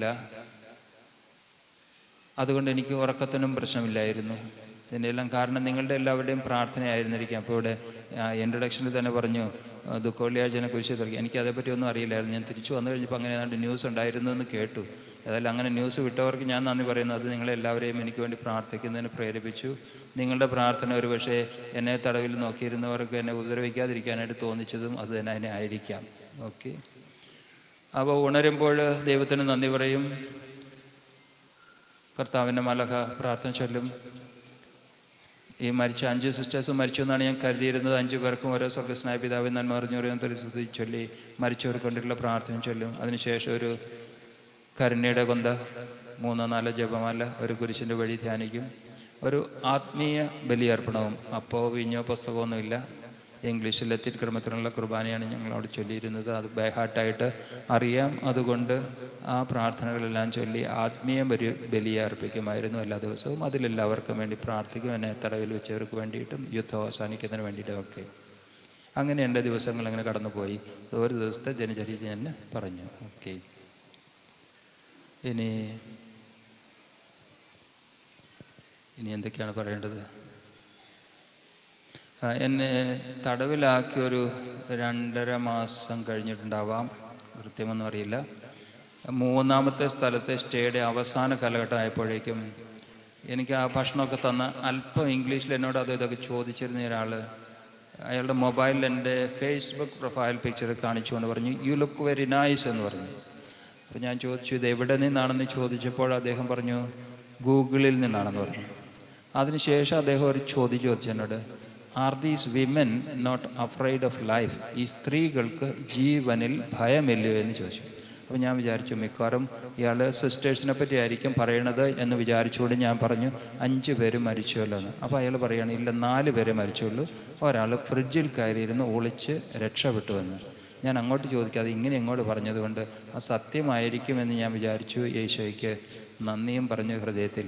അതുകൊണ്ട് എനിക്ക് ഉറക്കത്തിനും പ്രശ്നമില്ലായിരുന്നു. ഇതിൻ്റെ എല്ലാം കാരണം നിങ്ങളുടെ എല്ലാവരുടെയും പ്രാർത്ഥനയായിരുന്നിരിക്കാം. അപ്പോൾ ഇവിടെ ഇൻട്രൊഡക്ഷനിൽ തന്നെ പറഞ്ഞു ദുഃഖവെള്ളിയാഴ്ചനെ കുറിച്ച് തുടങ്ങി. എനിക്ക് അതേപ്പറ്റി ഒന്നും അറിയില്ലായിരുന്നു. ഞാൻ തിരിച്ചു വന്നു കഴിഞ്ഞപ്പോൾ അങ്ങനെ ഏതാണ്ട് ന്യൂസ് ഉണ്ടായിരുന്നു എന്ന് കേട്ടു. ഏതായാലും അങ്ങനെ ന്യൂസ് വിട്ടവർക്ക് ഞാൻ നന്ദി പറയുന്നു. അത് നിങ്ങളെല്ലാവരെയും എനിക്ക് വേണ്ടി പ്രാർത്ഥിക്കുന്നതിന് പ്രേരിപ്പിച്ചു. നിങ്ങളുടെ പ്രാർത്ഥന ഒരു പക്ഷേ എന്നെ തടവിൽ നോക്കിയിരുന്നവർക്ക് എന്നെ ഉപദ്രവിക്കാതിരിക്കാനായിട്ട് തോന്നിച്ചതും അത് തന്നെ അതിനെ ആയിരിക്കാം. ഓക്കെ, അപ്പോൾ ഉണരുമ്പോൾ ദൈവത്തിന് നന്ദി പറയും. കർത്താവിൻ്റെ മലഹ പ്രാർത്ഥന ചൊല്ലും. ഈ മരിച്ച അഞ്ച് സിസ്റ്റേഴ്സും മരിച്ചു എന്നാണ് ഞാൻ കരുതിയിരുന്നത്. അഞ്ചു പേർക്കും ഓരോ സ്വർഗ്ഗസ്നായ പിതാവിൻ നന്മ അറിഞ്ഞു പറയുന്ന പരിസ്ഥിതി ചൊല്ലി മരിച്ചവർ കൊണ്ടുള്ള പ്രാർത്ഥന ചൊല്ലും. അതിനുശേഷം ഒരു കരുണയുടെ കൊന്ത, മൂന്നോ നാലോ ജപമാല, ഒരു കുരിശിൻ്റെ വഴി ധ്യാനിക്കും. ഒരു ആത്മീയ ബലിയർപ്പണവും. അപ്പോൾ വീഞ്ഞോ പുസ്തകമൊന്നുമില്ല, ഇംഗ്ലീഷിൽ എത്തിക്രമത്തിനുള്ള കുർബാനയാണ് ഞങ്ങളവിടെ ചൊല്ലിയിരുന്നത്. അത് ബൈഹാർട്ടായിട്ട് അറിയാം. അതുകൊണ്ട് ആ പ്രാർത്ഥനകളെല്ലാം ചൊല്ലി ആത്മീയ ബലി ബലിയെ അർപ്പിക്കുമായിരുന്നു എല്ലാ ദിവസവും. അതിലെല്ലാവർക്കും വേണ്ടി പ്രാർത്ഥിക്കും. എന്നെ തടവിൽ വെച്ചവർക്ക് വേണ്ടിയിട്ടും യുദ്ധം അവസാനിക്കുന്നതിന് വേണ്ടിയിട്ടും ഒക്കെ. അങ്ങനെ എൻ്റെ ദിവസങ്ങൾ അങ്ങനെ കടന്നുപോയി. ഒരു ദിവസത്തെ ദിനചര്യ ഞാൻ പറഞ്ഞു. ഓക്കെ, ഇനി ഇനി എന്തൊക്കെയാണ് പറയേണ്ടത്? ആ, എന്നെ തടവിലാക്കിയൊരു രണ്ടര മാസം കഴിഞ്ഞിട്ടുണ്ടാവാം, കൃത്യമൊന്നും അറിയില്ല. മൂന്നാമത്തെ സ്ഥലത്തെ സ്റ്റേയുടെ അവസാന കാലഘട്ടം ആയപ്പോഴേക്കും എനിക്ക് ആ ഭക്ഷണമൊക്കെ തന്ന അല്പം ഇംഗ്ലീഷിൽ എന്നോട് അത് ഇതൊക്കെ ചോദിച്ചിരുന്ന ഒരാൾ അയാളുടെ മൊബൈലിൽ എൻ്റെ ഫേസ്ബുക്ക് പ്രൊഫൈൽ പിക്ചർ കാണിച്ചുകൊണ്ട് പറഞ്ഞു, യു ലുക്ക് വെരി നൈസ് എന്ന് പറഞ്ഞു. അപ്പോൾ ഞാൻ ചോദിച്ചു ഇത് എവിടെ നിന്നാണെന്ന് ചോദിച്ചപ്പോൾ അദ്ദേഹം പറഞ്ഞു ഗൂഗിളിൽ നിന്നാണെന്ന് പറഞ്ഞു. അതിനുശേഷം അദ്ദേഹം ഒരു ചോദ്യം ചോദിച്ചു എന്നോട്, are these women not afraid of life? ഈ സ്ത്രീകൾക്ക് ജീവനിൽ ഭയമില്ലയോ എന്ന് ചോദിച്ചു. അപ്പോൾ ഞാൻ വിചാരിച്ചു മിക്കവാറും ഇയാൾ സിസ്റ്റേഴ്സിനെ പറ്റി ആയിരിക്കും പറയണത് എന്ന് വിചാരിച്ചുകൊണ്ട് ഞാൻ പറഞ്ഞു അഞ്ച് പേര് മരിച്ചുവല്ലോ എന്ന്. അപ്പോൾ അയാൾ പറയുകയാണ് ഇല്ല, നാല് പേരെ മരിച്ചുള്ളൂ, ഒരാൾ ഫ്രിഡ്ജിൽ കയറിയിരുന്ന് ഒളിച്ച് രക്ഷപ്പെട്ടു എന്ന്. ഞാൻ അങ്ങോട്ട് ചോദിക്കാതെ ഇങ്ങനെ ഇങ്ങോട്ട് പറഞ്ഞതുകൊണ്ട് ആ സത്യമായിരിക്കുമെന്ന് ഞാൻ വിചാരിച്ചു. യേശോയ്ക്ക് നന്ദിയും പറഞ്ഞു ഹൃദയത്തിൽ.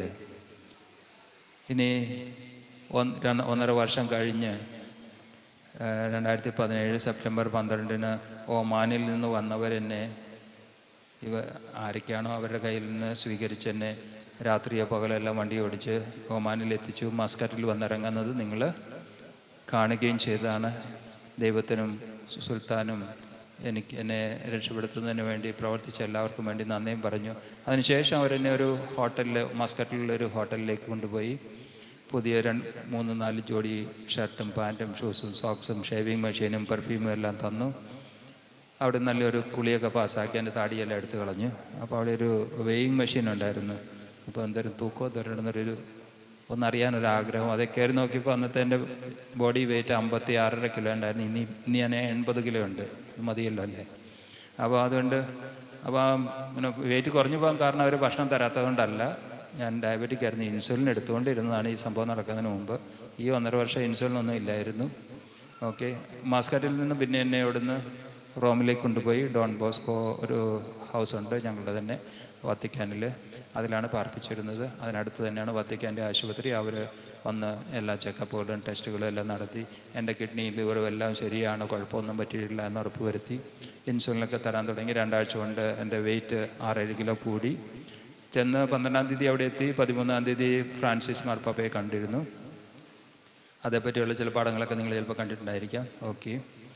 ഇനി ഒന്ന് ഒന്നര വർഷം കഴിഞ്ഞ് രണ്ടായിരത്തി പതിനേഴ് സെപ്റ്റംബർ പന്ത്രണ്ടിന് ഒമാനിൽ നിന്ന് വന്നവരെന്നെ ഇവ ആരൊക്കെയാണോ അവരുടെ കയ്യിൽ നിന്ന് സ്വീകരിച്ച് എന്നെ രാത്രിയോ പകലെല്ലാം വണ്ടി ഓടിച്ച് ഒമാനിൽ എത്തിച്ചു. മസ്കറ്റിൽ വന്നിറങ്ങുന്നത് നിങ്ങൾ കാണുകയും ചെയ്തതാണ്. ദൈവത്തിനും സുൽത്താനും എനിക്ക് എന്നെ രക്ഷപ്പെടുത്തുന്നതിന് വേണ്ടി പ്രവർത്തിച്ച എല്ലാവർക്കും വേണ്ടി നന്ദിയും പറഞ്ഞു. അതിനുശേഷം അവരെന്നെ ഒരു ഹോട്ടലിൽ, മസ്കറ്റിലൊരു ഹോട്ടലിലേക്ക് കൊണ്ടുപോയി പുതിയ രണ്ട് മൂന്ന് നാല് ജോഡി ഷർട്ടും പാൻറ്റും ഷൂസും സോക്സും ഷേവിങ് മെഷീനും പെർഫ്യൂമും എല്ലാം തന്നു. അവിടെ നല്ലൊരു കുളിയൊക്കെ പാസ്സാക്കി എൻ്റെ താടിയെല്ലാം എടുത്ത് കളഞ്ഞു. അപ്പോൾ അവിടെ ഒരു വെയിങ് മെഷീൻ ഉണ്ടായിരുന്നു. അപ്പോൾ എന്തായാലും തൂക്കോ തരണമെന്നൊരു ഒന്നറിയാനൊരാഗ്രഹം. അത് കയറി നോക്കിയപ്പോൾ അന്നത്തെ എൻ്റെ ബോഡി വെയിറ്റ് അമ്പത്തി ആറര കിലോ ഉണ്ടായിരുന്നു. ഇനി ഇനി ഞാൻ എൺപത് കിലോ ഉണ്ട്. മതിയല്ലോ അല്ലേ? അപ്പോൾ അതുകൊണ്ട് അപ്പോൾ പിന്നെ വെയിറ്റ് കുറഞ്ഞു പോകാൻ കാരണം അവർ ഭക്ഷണം തരാത്തതുകൊണ്ടല്ല, ഞാൻ ഡയബറ്റിക് ആയിരുന്നു. ഇൻസുലിൻ എടുത്തുകൊണ്ടിരുന്നതാണ് ഈ സംഭവം നടക്കുന്നതിന് മുമ്പ്. ഈ ഒന്നര വർഷം ഇൻസുലിനൊന്നും ഇല്ലായിരുന്നു. ഓക്കെ, മസ്കറ്റിൽ നിന്ന് പിന്നെ എന്നെ ഇവിടുന്ന് റോമിലേക്ക് കൊണ്ടുപോയി. ഡോൺ ബോസ്കോ ഒരു ഹൗസ് ഉണ്ട് ഞങ്ങളുടെ തന്നെ വത്തിക്കാനിൽ, അതിലാണ് പാർപ്പിച്ചിരുന്നത്. അതിനടുത്ത് തന്നെയാണ് വത്തിക്കാൻ്റെ ആശുപത്രി. അവർ വന്ന് എല്ലാ ചെക്കപ്പുകളും ടെസ്റ്റുകളും എല്ലാം നടത്തി എൻ്റെ കിഡ്നിയും ലിവറും എല്ലാം ശരിയാണ്, കുഴപ്പമൊന്നും പറ്റിയിട്ടില്ല എന്ന് ഉറപ്പ് വരുത്തി. ഇൻസുലിനൊക്കെ തരാൻ തുടങ്ങി. രണ്ടാഴ്ച കൊണ്ട് എൻ്റെ വെയിറ്റ് ആറേഴ് കിലോ കൂടി. ചെന്ന് പന്ത്രണ്ടാം തീയതി അവിടെ എത്തി. പതിമൂന്നാം തീയതി ഫ്രാൻസിസ് മാർപ്പാപ്പയെ കണ്ടിരുന്നു. അതേപ്പറ്റിയുള്ള ചില പാഠങ്ങളൊക്കെ നിങ്ങൾ ചിലപ്പോൾ കണ്ടിട്ടുണ്ടായിരിക്കാം. ഓക്കെ,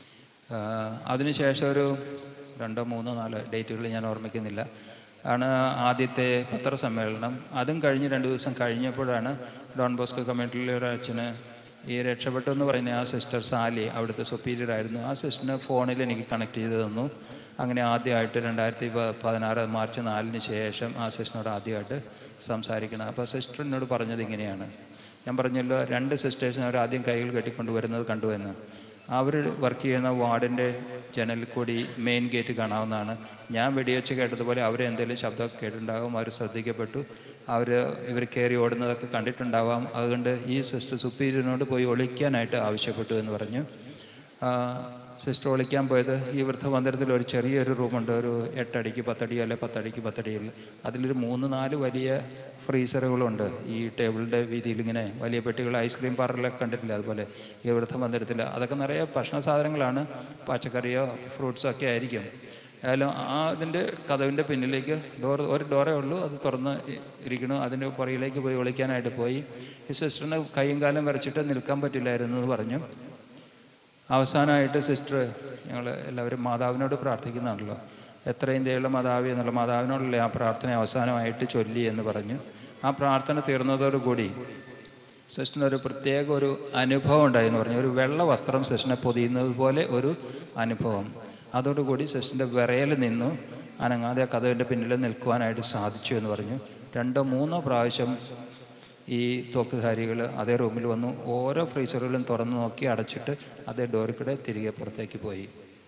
അതിനുശേഷം ഒരു രണ്ടോ മൂന്നോ നാലോ ഡേറ്റുകൾ ഞാൻ ഓർമ്മിക്കുന്നില്ല ആണ് ആദ്യത്തെ പത്രസമ്മേളനം. അതും കഴിഞ്ഞ് രണ്ട് ദിവസം കഴിഞ്ഞപ്പോഴാണ് ഡോൺ ബോസ്കോ കമ്മ്യൂണിറ്റിയിലെ ഒരു അച്ഛന് ഈ രക്ഷപ്പെട്ടു എന്ന് പറയുന്ന ആ സിസ്റ്റർ സാലി, അവിടുത്തെ സുപ്പീരിയർ ആയിരുന്നു, ആ സിസ്റ്ററിന് ഫോണിൽ എനിക്ക് കണക്ട് ചെയ്ത് തന്നു. അങ്ങനെ ആദ്യമായിട്ട് രണ്ടായിരത്തി പതിനാറ് മാർച്ച് നാലിന് ശേഷം ആ സിസ്റ്ററിനോട് ആദ്യമായിട്ട് സംസാരിക്കണം. അപ്പോൾ സിസ്റ്റർ എന്നോട് പറഞ്ഞത് ഇങ്ങനെയാണ്. ഞാൻ പറഞ്ഞല്ലോ രണ്ട് സിസ്റ്റേഴ്സിനെ അവർ ആദ്യം കൈകൾ കെട്ടിക്കൊണ്ട് വരുന്നത് കണ്ടു എന്ന്. അവർ വർക്ക് ചെയ്യുന്ന വാർഡിൻ്റെ ജനലിൽ കൂടി മെയിൻ ഗേറ്റ് കാണാവുന്നതാണ്. ഞാൻ വെടിവെച്ച് കേട്ടതുപോലെ അവർ എന്തെങ്കിലും ശബ്ദമൊക്കെ കേട്ടിട്ടുണ്ടാകും. അവർ ശ്രദ്ധിക്കപ്പെട്ടു. അവർ ഇവർ കയറി ഓടുന്നതൊക്കെ കണ്ടിട്ടുണ്ടാവാം. അതുകൊണ്ട് ഈ സിസ്റ്റർ സുപ്പീരിയറിനോട് പോയി ഒളിക്കാനായിട്ട് ആവശ്യപ്പെട്ടു എന്ന് പറഞ്ഞു. സിസ്റ്റർ ഒളിക്കാൻ പോയത് ഈ വൃദ്ധമന്ദിരത്തിൽ ഒരു ചെറിയൊരു റൂമുണ്ട്, ഒരു എട്ടടിക്ക് പത്തടി അല്ലെ പത്തടിക്ക് പത്തടിയിൽ. അതിലൊരു മൂന്ന് നാല് വലിയ ഫ്രീസറുകളുണ്ട് ഈ ടേബിളിൻ്റെ വീതിയിൽ, ഇങ്ങനെ വലിയ പെട്ടികൾ. ഐസ്ക്രീം പാർലറൊക്കെ കണ്ടിട്ടില്ല അതുപോലെ ഈ വൃദ്ധമന്ദിരത്തിൽ. അതൊക്കെ നിറയെ ഭക്ഷണ സാധനങ്ങളാണ്, പച്ചക്കറിയോ ഫ്രൂട്ട്സോ ഒക്കെ ആയിരിക്കും. ഏതായാലും ആ അതിൻ്റെ കതവിൻ്റെ പിന്നിലേക്ക് ഡോർ, ഒരു ഡോറേ ഉള്ളൂ, അത് തുറന്ന് ഇരിക്കണു. അതിൻ്റെ പുറകിലേക്ക് പോയി ഒളിക്കാനായിട്ട് പോയി. ഈ സിസ്റ്ററിന് കൈയും കാലം വരച്ചിട്ട് നിൽക്കാൻ പറ്റില്ലായിരുന്നു എന്ന് പറഞ്ഞു. അവസാനമായിട്ട് സിസ്റ്റർ, ഞങ്ങൾ എല്ലാവരും മാതാവിനോട് പ്രാർത്ഥിക്കുന്നതാണല്ലോ, എത്രയും ദയുള്ള മാതാവി എന്നുള്ള മാതാവിനോടുള്ള ആ പ്രാർത്ഥന അവസാനമായിട്ട് ചൊല്ലി എന്ന് പറഞ്ഞു. ആ പ്രാർത്ഥന തീർന്നതോടുകൂടി സിസ്റ്ററിനൊരു പ്രത്യേക ഒരു അനുഭവം ഉണ്ടായെന്ന് പറഞ്ഞു. ഒരു വെള്ള വസ്ത്രം സിസ്റ്ററിനെ പൊതിയുന്നത് പോലെ ഒരു അനുഭവം. അതോടുകൂടി സിസ്റ്ററിൻ്റെ വിറയൽ നിന്നു, അനങ്ങാതെ കതവിൻ്റെ പിന്നിൽ നിൽക്കുവാനായിട്ട് സാധിച്ചു എന്ന് പറഞ്ഞു. രണ്ടോ മൂന്നോ പ്രാവശ്യം ഈ തോക്കുധാരികൾ അതേ റൂമിൽ വന്നു. ഓരോ ഫ്രീസറുകളും തുറന്നു നോക്കി അടച്ചിട്ട് അതേ ഡോറിൽ കൂടെ തിരികെ പുറത്തേക്ക് പോയി.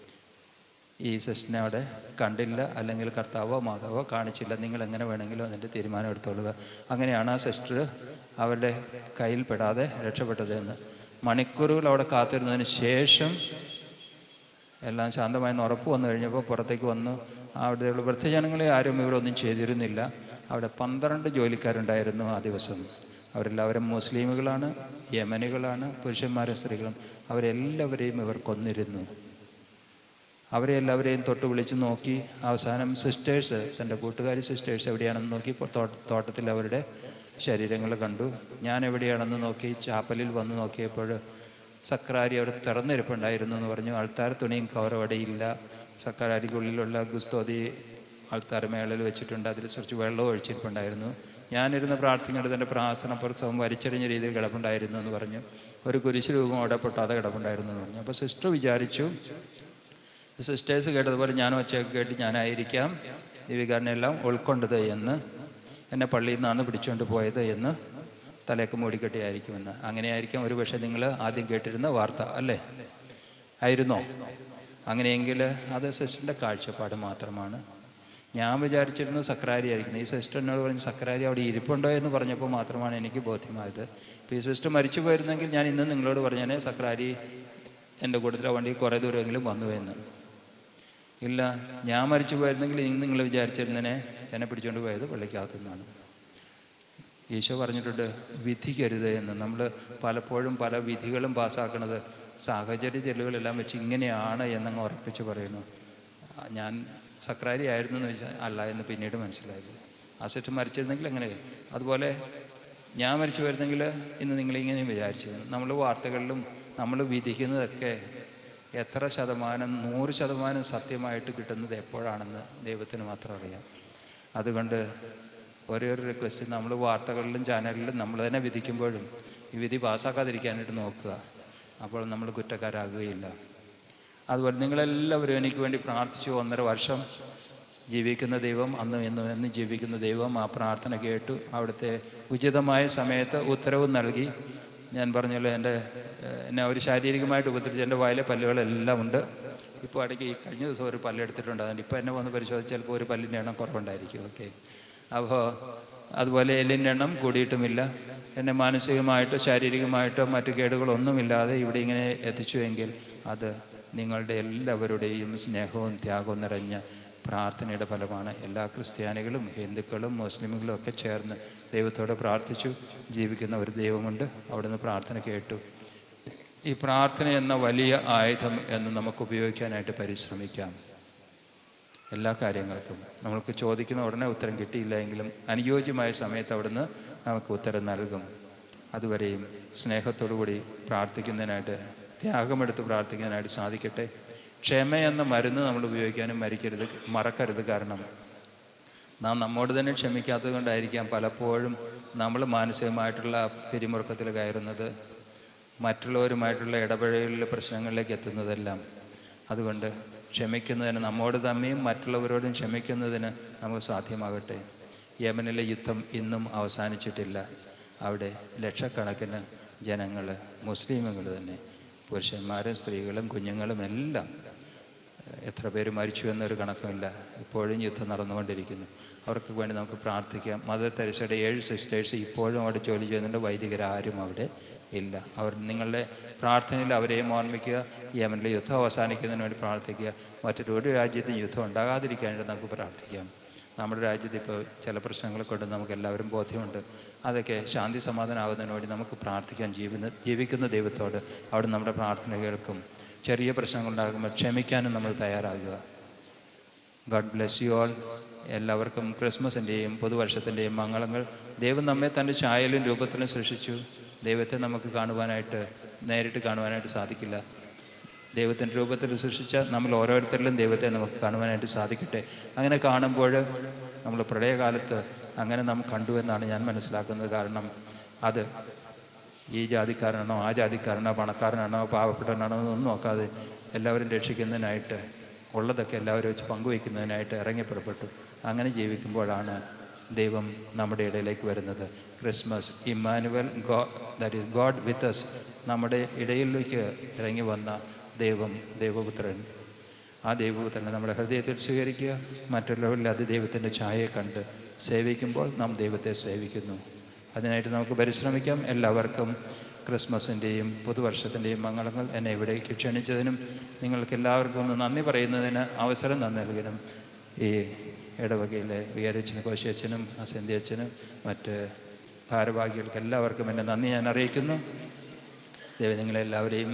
ഈ സിസ്റ്ററിനെ അവിടെ കണ്ടില്ല, അല്ലെങ്കിൽ കർത്താവോ മാതാവോ കാണിച്ചില്ല. നിങ്ങൾ എങ്ങനെ വേണമെങ്കിലും അതിൻ്റെ തീരുമാനം എടുത്തോളുക. അങ്ങനെയാണ് ആ സിസ്റ്റർ അവരുടെ കയ്യിൽ പെടാതെ രക്ഷപ്പെട്ടതെന്ന്. മണിക്കൂറുകൾ അവിടെ കാത്തിരുന്നതിന് ശേഷം എല്ലാം ശാന്തമായി ഉറപ്പ് വന്നു കഴിഞ്ഞപ്പോൾ പുറത്തേക്ക് വന്നു. അവിടെയുള്ള വൃദ്ധജനങ്ങളെ ആരും ഇവരൊന്നും ചെയ്തിരുന്നില്ല. അവിടെ പന്ത്രണ്ട് ജോലിക്കാരുണ്ടായിരുന്നു ആ ദിവസം. അവരെല്ലാവരും മുസ്ലിമുകളാണ്, യമനികളാണ്, പുരുഷന്മാരും സ്ത്രീകളും. അവരെല്ലാവരെയും ഇവർ കൊന്നിരുന്നു. അവരെ എല്ലാവരെയും തൊട്ട് വിളിച്ച് നോക്കി. അവസാനം സിസ്റ്റേഴ്സ്, തൻ്റെ കൂട്ടുകാരി സിസ്റ്റേഴ്സ് എവിടെയാണെന്ന് നോക്കി തോട്ടത്തിൽ അവരുടെ ശരീരങ്ങൾ കണ്ടു. ഞാൻ എവിടെയാണെന്ന് നോക്കി ചാപ്പലിൽ വന്ന് നോക്കിയപ്പോൾ സക്രാരി അവിടെ തുറന്നിരിപ്പുണ്ടായിരുന്നു എന്ന് പറഞ്ഞു. ആൾത്താർ തുണിയും കവറും അവിടെ ഇല്ല. സക്രാരിക്കുള്ളിലുള്ള ഗുസ്തോതി ആൾത്താർ മേളിൽ വെച്ചിട്ടുണ്ട്. അതിൽ കുറച്ച് വെള്ളം ഒഴിച്ചിരിപ്പുണ്ടായിരുന്നു. ഞാനിരുന്ന് പ്രാർത്ഥിക്കേണ്ടത് എൻ്റെ പ്രാർത്ഥന പുറത്സവം വലിച്ചെറിഞ്ഞ രീതിയിൽ കിടപ്പുണ്ടായിരുന്നു എന്ന് പറഞ്ഞു. ഒരു കുരിശ് രൂപം അവിടെ പൊട്ടാതെ കിടപ്പുണ്ടായിരുന്നു എന്ന് പറഞ്ഞു. അപ്പോൾ സിസ്റ്റർ വിചാരിച്ചു, സിസ്റ്റേഴ്സ് കേട്ടതുപോലെ ഞാനും ഒച്ചയൊക്കെ കേട്ട് ഞാനായിരിക്കാം ദൈവികാരനെല്ലാം ഉൾക്കൊണ്ടത് എന്ന്, എന്നെ പള്ളിയിൽ നിന്നാണ് പിടിച്ചുകൊണ്ട് പോയത് എന്ന്, തലയൊക്കെ മൂടിക്കെട്ടിയായിരിക്കുമെന്ന്. അങ്ങനെയായിരിക്കാം ഒരു പക്ഷേ നിങ്ങൾ ആദ്യം കേട്ടിരുന്ന വാർത്ത, അല്ലേ? ആയിരുന്നോ? അങ്ങനെയെങ്കിൽ അത് സിസ്റ്ററിൻ്റെ കാഴ്ചപ്പാട് മാത്രമാണ്. ഞാൻ വിചാരിച്ചിരുന്നു സക്രാരി ആയിരിക്കുന്നു. ഈ സിസ്റ്റർ എന്നോട് പറഞ്ഞ് സക്രാരി അവിടെ ഇരിപ്പുണ്ടോ എന്ന് പറഞ്ഞപ്പോൾ മാത്രമാണ് എനിക്ക് ബോധ്യമായത്. ഇപ്പോൾ ഈ സിസ്റ്റർ മരിച്ചു പോയിരുന്നെങ്കിൽ ഞാൻ ഇന്ന് നിങ്ങളോട് പറഞ്ഞേനെ സക്രാരി എൻ്റെ കൂട്ടത്തിലെ വണ്ടി കുറേ ദൂരമെങ്കിലും വന്നു എന്ന്. ഇല്ല, ഞാൻ മരിച്ചു പോയിരുന്നെങ്കിൽ ഇന്ന് നിങ്ങൾ വിചാരിച്ചിരുന്നതിനെ എന്നെ പിടിച്ചുകൊണ്ട് പോയത് പള്ളിക്കകത്തു നിന്നാണ്. ഈശോ പറഞ്ഞിട്ടുണ്ട് വിധിക്കരുത് എന്ന്. നമ്മൾ പലപ്പോഴും പല വിധികളും പാസ്സാക്കുന്നത് സാഹചര്യ തെളിവുകളെല്ലാം വെച്ച് ഇങ്ങനെയാണ് എന്നങ്ങ് ഉറപ്പിച്ച് പറയുന്നു. ഞാൻ സക്രാരി ആയിരുന്നു എന്ന് വെച്ചാൽ അല്ല എന്ന് പിന്നീട് മനസ്സിലായത്. ആ സിസ്റ്റർ മരിച്ചിരുന്നെങ്കിൽ എങ്ങനെ? അതുപോലെ ഞാൻ മരിച്ചു വരുന്നെങ്കിൽ ഇന്ന് നിങ്ങളിങ്ങനെയും വിചാരിച്ചു. നമ്മൾ വാർത്തകളിലും നമ്മൾ വിധിക്കുന്നതൊക്കെ എത്ര ശതമാനം, നൂറ് ശതമാനം സത്യമായിട്ട് കിട്ടുന്നത് എപ്പോഴാണെന്ന് ദൈവത്തിന് മാത്രം അറിയാം. അതുകൊണ്ട് ഒരേ ഒരു റിക്വസ്റ്റ്, നമ്മൾ വാർത്തകളിലും ചാനലിലും നമ്മൾ തന്നെ വിധിക്കുമ്പോഴും ഈ വിധി പാസ്സാക്കാതിരിക്കാനായിട്ട് നോക്കുക. അപ്പോൾ നമ്മൾ കുറ്റക്കാരാകുകയില്ല. അതുപോലെ നിങ്ങളെല്ലാവരും എനിക്ക് വേണ്ടി പ്രാർത്ഥിച്ചു. ഒന്നര വർഷം ജീവിക്കുന്ന ദൈവം, അന്ന് എന്നും എന്നും ജീവിക്കുന്ന ദൈവം ആ പ്രാർത്ഥന കേട്ടു. അവിടുത്തെ ഉചിതമായ സമയത്ത് ഉത്തരവ് നൽകി. ഞാൻ പറഞ്ഞല്ലോ, എൻ്റെ എന്നെ ഒരു ശാരീരികമായിട്ട് ഉപദ്രവിച്ച് എൻ്റെ വായിലെ പല്ലുകളെല്ലാം ഉണ്ട്. ഇപ്പോൾ ഇടയ്ക്ക് ഈ കഴിഞ്ഞ ദിവസം ഒരു പല്ലെടുത്തിട്ടുണ്ട്. അതുകൊണ്ട് ഇപ്പോൾ എന്നെ വന്ന് പരിശോധിച്ചാൽ ചിലപ്പോൾ ഒരു പല്ലിൻ്റെ എണ്ണം കുറവുണ്ടായിരിക്കും. ഓക്കെ, അപ്പോൾ അതുപോലെ എല്ലിൻ്റെ എണ്ണം കൂടിയിട്ടുമില്ല. എന്നെ മാനസികമായിട്ടോ ശാരീരികമായിട്ടോ മറ്റു കേടുകളൊന്നുമില്ലാതെ ഇവിടെ ഇങ്ങനെ എത്തിച്ചുവെങ്കിൽ അത് നിങ്ങളുടെ എല്ലാവരുടെയും സ്നേഹവും ത്യാഗവും നിറഞ്ഞ പ്രാർത്ഥനയുടെ ഫലമാണ്. എല്ലാ ക്രിസ്ത്യാനികളും ഹിന്ദുക്കളും മുസ്ലിമുകളും ഒക്കെ ചേർന്ന് ദൈവത്തോട് പ്രാർത്ഥിച്ചു. ജീവിക്കുന്ന ഒരു ദൈവമുണ്ട്, അവിടുന്ന് പ്രാർത്ഥന കേട്ടു. ഈ പ്രാർത്ഥന എന്ന വലിയ ആയുധം എന്ന് നമുക്ക് ഉപയോഗിക്കാനായിട്ട് പരിശ്രമിക്കാം. എല്ലാ കാര്യങ്ങൾക്കും നമ്മൾക്ക് ചോദിക്കുന്ന ഉടനെ ഉത്തരം കിട്ടിയില്ല എങ്കിലും അനുയോജ്യമായ സമയത്ത് അവിടുന്ന് നമുക്ക് ഉത്തരം നൽകും. അതുവരെയും സ്നേഹത്തോടു കൂടി പ്രാർത്ഥിക്കുന്നതിനായിട്ട്, ത്യാഗമെടുത്ത് പ്രാർത്ഥിക്കാനായിട്ട് സാധിക്കട്ടെ. ക്ഷമ എന്ന മരുന്ന് നമ്മൾ ഉപയോഗിക്കാനും മരിക്കരുത്, മറക്കരുത്. കാരണം നാം നമ്മോട് തന്നെ ക്ഷമിക്കാത്തത് കൊണ്ടായിരിക്കാം പലപ്പോഴും നമ്മൾ മാനസികമായിട്ടുള്ള പിരിമുറുക്കത്തിൽ കയറുന്നത്, മറ്റുള്ളവരുമായിട്ടുള്ള ഇടപഴകലിലെ പ്രശ്നങ്ങളിലേക്ക് എത്തുന്നതെല്ലാം. അതുകൊണ്ട് ക്ഷമിക്കുന്നതിന്, നമ്മോട് തമ്മിയും മറ്റുള്ളവരോടും ക്ഷമിക്കുന്നതിന് നമുക്ക് സാധ്യമാകട്ടെ. യമനിലെ യുദ്ധം ഇന്നും അവസാനിച്ചിട്ടില്ല. അവിടെ ലക്ഷക്കണക്കിന് ജനങ്ങൾ, മുസ്ലിമുകൾ തന്നെ, പുരുഷന്മാരും സ്ത്രീകളും കുഞ്ഞുങ്ങളും എല്ലാം, എത്ര പേര് മരിച്ചു എന്നൊരു കണക്കുമില്ല. ഇപ്പോഴും യുദ്ധം നടന്നുകൊണ്ടിരിക്കുന്നു. അവർക്ക് വേണ്ടി നമുക്ക് പ്രാർത്ഥിക്കാം. മദർ തെരേസയുടെ ഏഴ് സിസ്റ്റേഴ്സ് ഇപ്പോഴും അവിടെ ജോലി ചെയ്യുന്നുണ്ട്. വൈദികരാരും അവിടെ ഇല്ല. അവർ നിങ്ങളുടെ പ്രാർത്ഥനയിൽ അവരെയും ഓർമ്മിക്കുക. യമനിലെ യുദ്ധം അവസാനിക്കുന്നതിന് വേണ്ടി പ്രാർത്ഥിക്കുക. മറ്റൊരു ഒരു രാജ്യത്തും യുദ്ധം ഉണ്ടാകാതിരിക്കാനായിട്ട് നമുക്ക് പ്രാർത്ഥിക്കാം. നമ്മുടെ രാജ്യത്ത് ഇപ്പോൾ ചില പ്രശ്നങ്ങളെ കൊണ്ട് നമുക്ക് എല്ലാവരും ബോധ്യമുണ്ട്. അതൊക്കെ ശാന്തി സമാധാനമാകുന്നതിന് വേണ്ടി നമുക്ക് പ്രാർത്ഥിക്കാൻ. ജീവിക്കുന്ന ജീവിക്കുന്ന ദൈവത്തോട് അവിടെ നമ്മുടെ പ്രാർത്ഥന കേൾക്കും. ചെറിയ പ്രശ്നങ്ങളുണ്ടാകുമ്പോൾ ക്ഷമിക്കാനും നമ്മൾ തയ്യാറാകുക. God bless you all. എല്ലാവർക്കും ക്രിസ്മസിൻ്റെയും പുതുവർഷത്തിൻ്റെയും മംഗളങ്ങൾ. ദൈവം നമ്മെ തൻ്റെ ഛായയിലും രൂപത്തിലും സൃഷ്ടിച്ചു. ദൈവത്തെ നമുക്ക് കാണുവാനായിട്ട്, നേരിട്ട് കാണുവാനായിട്ട് സാധിക്കില്ല. ദൈവത്തിൻ്റെ രൂപത്തിൽ സൃഷ്ടിച്ച നമ്മൾ ഓരോരുത്തരിലും ദൈവത്തെ നമുക്ക് കാണുവാനായിട്ട് സാധിക്കട്ടെ. അങ്ങനെ കാണുമ്പോൾ നമ്മൾ പ്രളയകാലത്ത് അങ്ങനെ നാം കണ്ടു എന്നാണ് ഞാൻ മനസ്സിലാക്കുന്നത്. കാരണം അത് ഈ ജാതിക്കാരനാണോ ആ ജാതിക്കാരനോ പണക്കാരനാണോ പാവപ്പെട്ടവനാണോ എന്നൊന്നും നോക്കാതെ എല്ലാവരും രക്ഷിക്കുന്നതിനായിട്ട്, ഉള്ളതൊക്കെ എല്ലാവരും വെച്ച് പങ്കുവയ്ക്കുന്നതിനായിട്ട് ഇറങ്ങിപ്പുറപ്പെട്ടു. അങ്ങനെ ജീവിക്കുമ്പോഴാണ് ദൈവം നമ്മുടെ ഇടയിലേക്ക് വരുന്നത്. Christmas, Emmanuel, go that is God with us, നമ്മുടെ ഇടയിലേക്ക് ഇറങ്ങി വന്ന ദൈവം, ദൈവപുത്രൻ. ആ ദൈവപുത്രനെ നമ്മുടെ ഹൃദയത്തിൽ സ്വീകരിക്കുക. മറ്റുള്ളവരിൽ അത് ദൈവത്തിൻ്റെ ഛായയെ കണ്ട് സേവിക്കുമ്പോൾ നാം ദൈവത്തെ സേവിക്കുന്നു. അതിനായിട്ട് നമുക്ക് പരിശ്രമിക്കാം. എല്ലാവർക്കും ക്രിസ്മസിൻ്റെയും പുതുവർഷത്തിൻ്റെയും മംഗളങ്ങൾ. എന്നെ ഇവിടേക്ക് ക്ഷണിച്ചതിനും നിങ്ങൾക്ക് എല്ലാവർക്കും ഒന്ന് നന്ദി പറയുന്നതിന് അവസരം നൽകിയതിനും ഈ ഇടവകയിലെ വികാരിയച്ഛനും കോശിയച്ഛനും അസന്ധ്യച്ഛനും മറ്റ് ഭാരവാഹികൾക്ക് എല്ലാവർക്കും എൻ്റെ നന്ദി ഞാൻ അറിയിക്കുന്നു. ദൈവം നിങ്ങളെല്ലാവരെയും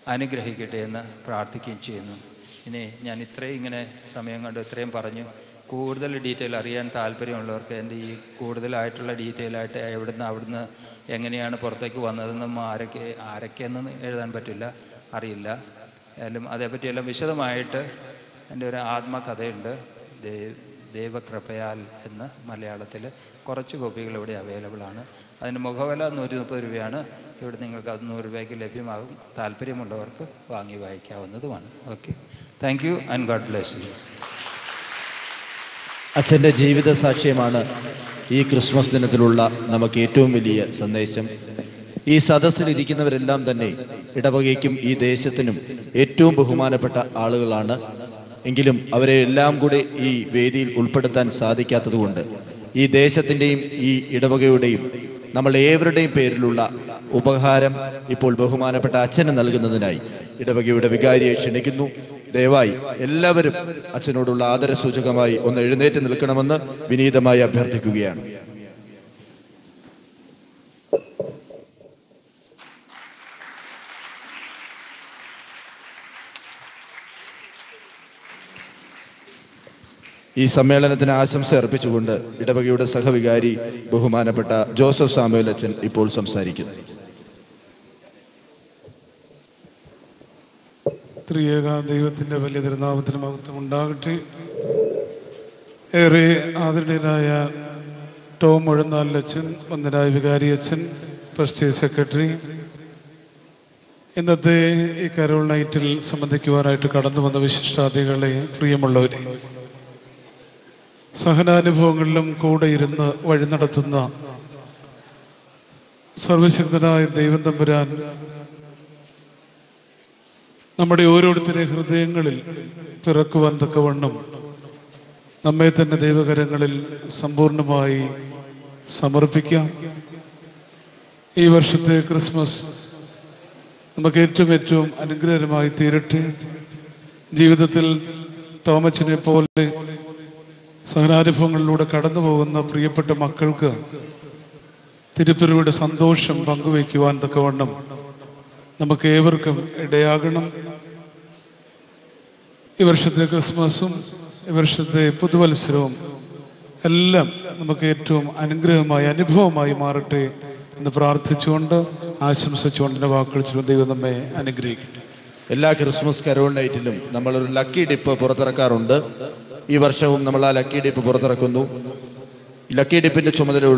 അനുഗ്രഹിക്കട്ടെ എന്ന് പ്രാർത്ഥിക്കുകയും ചെയ്യുന്നു. ഇനി ഞാൻ ഇത്രയും ഇങ്ങനെ സമയം കൊണ്ട് ഇത്രയും പറഞ്ഞു. കൂടുതൽ ഡീറ്റെയിൽ അറിയാൻ താല്പര്യമുള്ളവർക്ക് എൻ്റെ ഈ കൂടുതലായിട്ടുള്ള ഡീറ്റെയിൽ ആയിട്ട് എവിടുന്ന് അവിടുന്ന് എങ്ങനെയാണ് പുറത്തേക്ക് വന്നതെന്നും ആരൊക്കെ ആരൊക്കെയെന്ന് എഴുതാൻ പറ്റില്ല, അറിയില്ല. ഏതായാലും അതേപ്പറ്റിയെല്ലാം വിശദമായിട്ട് എൻ്റെ ഒരു ആത്മകഥയുണ്ട്, ദേവ് ദൈവകൃപയാൽ എന്ന് മലയാളത്തിൽ. കുറച്ച് കോപ്പികൾ ഇവിടെ അവൈലബിൾ ആണ്. അതിൻ്റെ മുഖവില നൂറ്റി മുപ്പത് രൂപയാണ്. ഇവിടെ നിങ്ങൾക്ക് അത് നൂറ് രൂപയ്ക്ക് ലഭ്യമാകും. താല്പര്യമുള്ളവർക്ക് വാങ്ങി വായിക്കാവുന്നതുമാണ്. Okay, thank you and God bless you. അച്ഛൻ്റെ ജീവിത സാക്ഷ്യമാണ് ഈ ക്രിസ്മസ് ദിനത്തിലുള്ള നമുക്ക് ഏറ്റവും വലിയ സന്ദേശം. ഈ സദസ്സിലിരിക്കുന്നവരെല്ലാം തന്നെ ഇടവകയ്ക്കും ഈ ദേശത്തിനും ഏറ്റവും ബഹുമാനപ്പെട്ട ആളുകളാണ്. എങ്കിലും അവരെ എല്ലാം കൂടെ ഈ വേദിയിൽ ഉൾപ്പെടുത്താൻ സാധിക്കാത്തതുകൊണ്ട് ഈ ദേശത്തിൻ്റെയും ഈ ഇടവകയുടെയും നമ്മൾ ഏവരുടെയും പേരിലുള്ള ഉപഹാരം ഇപ്പോൾ ബഹുമാനപ്പെട്ട അച്ഛന് നൽകുന്നതിനായി ഇടവകയുടെ വികാരിയെ ക്ഷണിക്കുന്നു. ദയവായി എല്ലാവരും അച്ഛനോടുള്ള ആദരസൂചകമായി ഒന്ന് എഴുന്നേറ്റ് നിൽക്കണമെന്ന് വിനീതമായി അഭ്യർത്ഥിക്കുകയാണ്. ഈ സമ്മേളനത്തിന് ആശംസ അർപ്പിച്ചുകൊണ്ട് ഇടവകയുടെ സഹവികാരി ബഹുമാനപ്പെട്ട ജോസഫ് സാമുവേൽ അച്ഛൻ ഇപ്പോൾ സംസാരിക്കുന്നു. ത്രിയേക ദൈവത്തിൻ്റെ വലിയ തിരുനാമത്തിന് മഹത്വം ഉണ്ടാകട്ടെ. ഏറെ ആദരണീയനായ ടോം മുഴന്നാലിൽ അച്ഛൻ, വന്ദനായ വികാരി അച്ഛൻ, ട്രസ്റ്റി സെക്രട്ടറി, ഇന്നത്തെ ഈ കരോൾ നൈറ്റിൽ സംബന്ധിക്കുവാനായിട്ട് കടന്നു വന്ന വിശിഷ്ടാതിഥികളെ, പ്രിയമുള്ളവരെ, സഹനാനുഭവങ്ങളിലും കൂടെ ഇരുന്ന് വഴി നടത്തുന്ന സർവശക്തനായ ദൈവം തമ്പുരാൻ നമ്മുടെ ഓരോരുത്തരുടെ ഹൃദയങ്ങളിൽ പിറക്കുവാൻ തക്കവണ്ണം നമ്മെ തന്നെ ദൈവകരങ്ങളിൽ സമ്പൂർണമായി സമർപ്പിക്കാം. ഈ വർഷത്തെ ക്രിസ്മസ് നമുക്ക് ഏറ്റവും ഏറ്റവും അനുഗ്രഹകരമായി തീരട്ടെ. ജീവിതത്തിൽ ടോമച്ചനെ പോലെ സഹനാനുഭവങ്ങളിലൂടെ കടന്നു പോകുന്ന പ്രിയപ്പെട്ട മക്കൾക്ക് തിരുപ്പിറവിയുടെ സന്തോഷം പങ്കുവയ്ക്കുവാൻ തക്കവണ്ണം നമുക്ക് ഏവർക്കും ഇടയാകണം. ഈ വർഷത്തെ ക്രിസ്മസും ഈ വർഷത്തെ പുതുവത്സരവും എല്ലാം നമുക്ക് ഏറ്റവും അനുഗ്രഹമായി അനുഭവമായി മാറട്ടെ എന്ന് പ്രാർത്ഥിച്ചുകൊണ്ട് ആശംസിച്ചുകൊണ്ട് എൻ്റെ വാക്കുകൾ ചൊല്ലുന്ന ദൈവം നമ്മെ അനുഗ്രഹിക്കട്ടെ. എല്ലാ ക്രിസ്മസ് കരോൾ നൈറ്റിലും നമ്മളൊരു ലക്കി ഡിപ്പ് പുറത്തിറക്കാറുണ്ട്. ഈ വർഷവും നമ്മൾ ആ ലക്കി ഡിപ്പ് പുറത്തിറക്കുന്നു. ലക്കി ഡിപ്പിൻ്റെ ചുമതല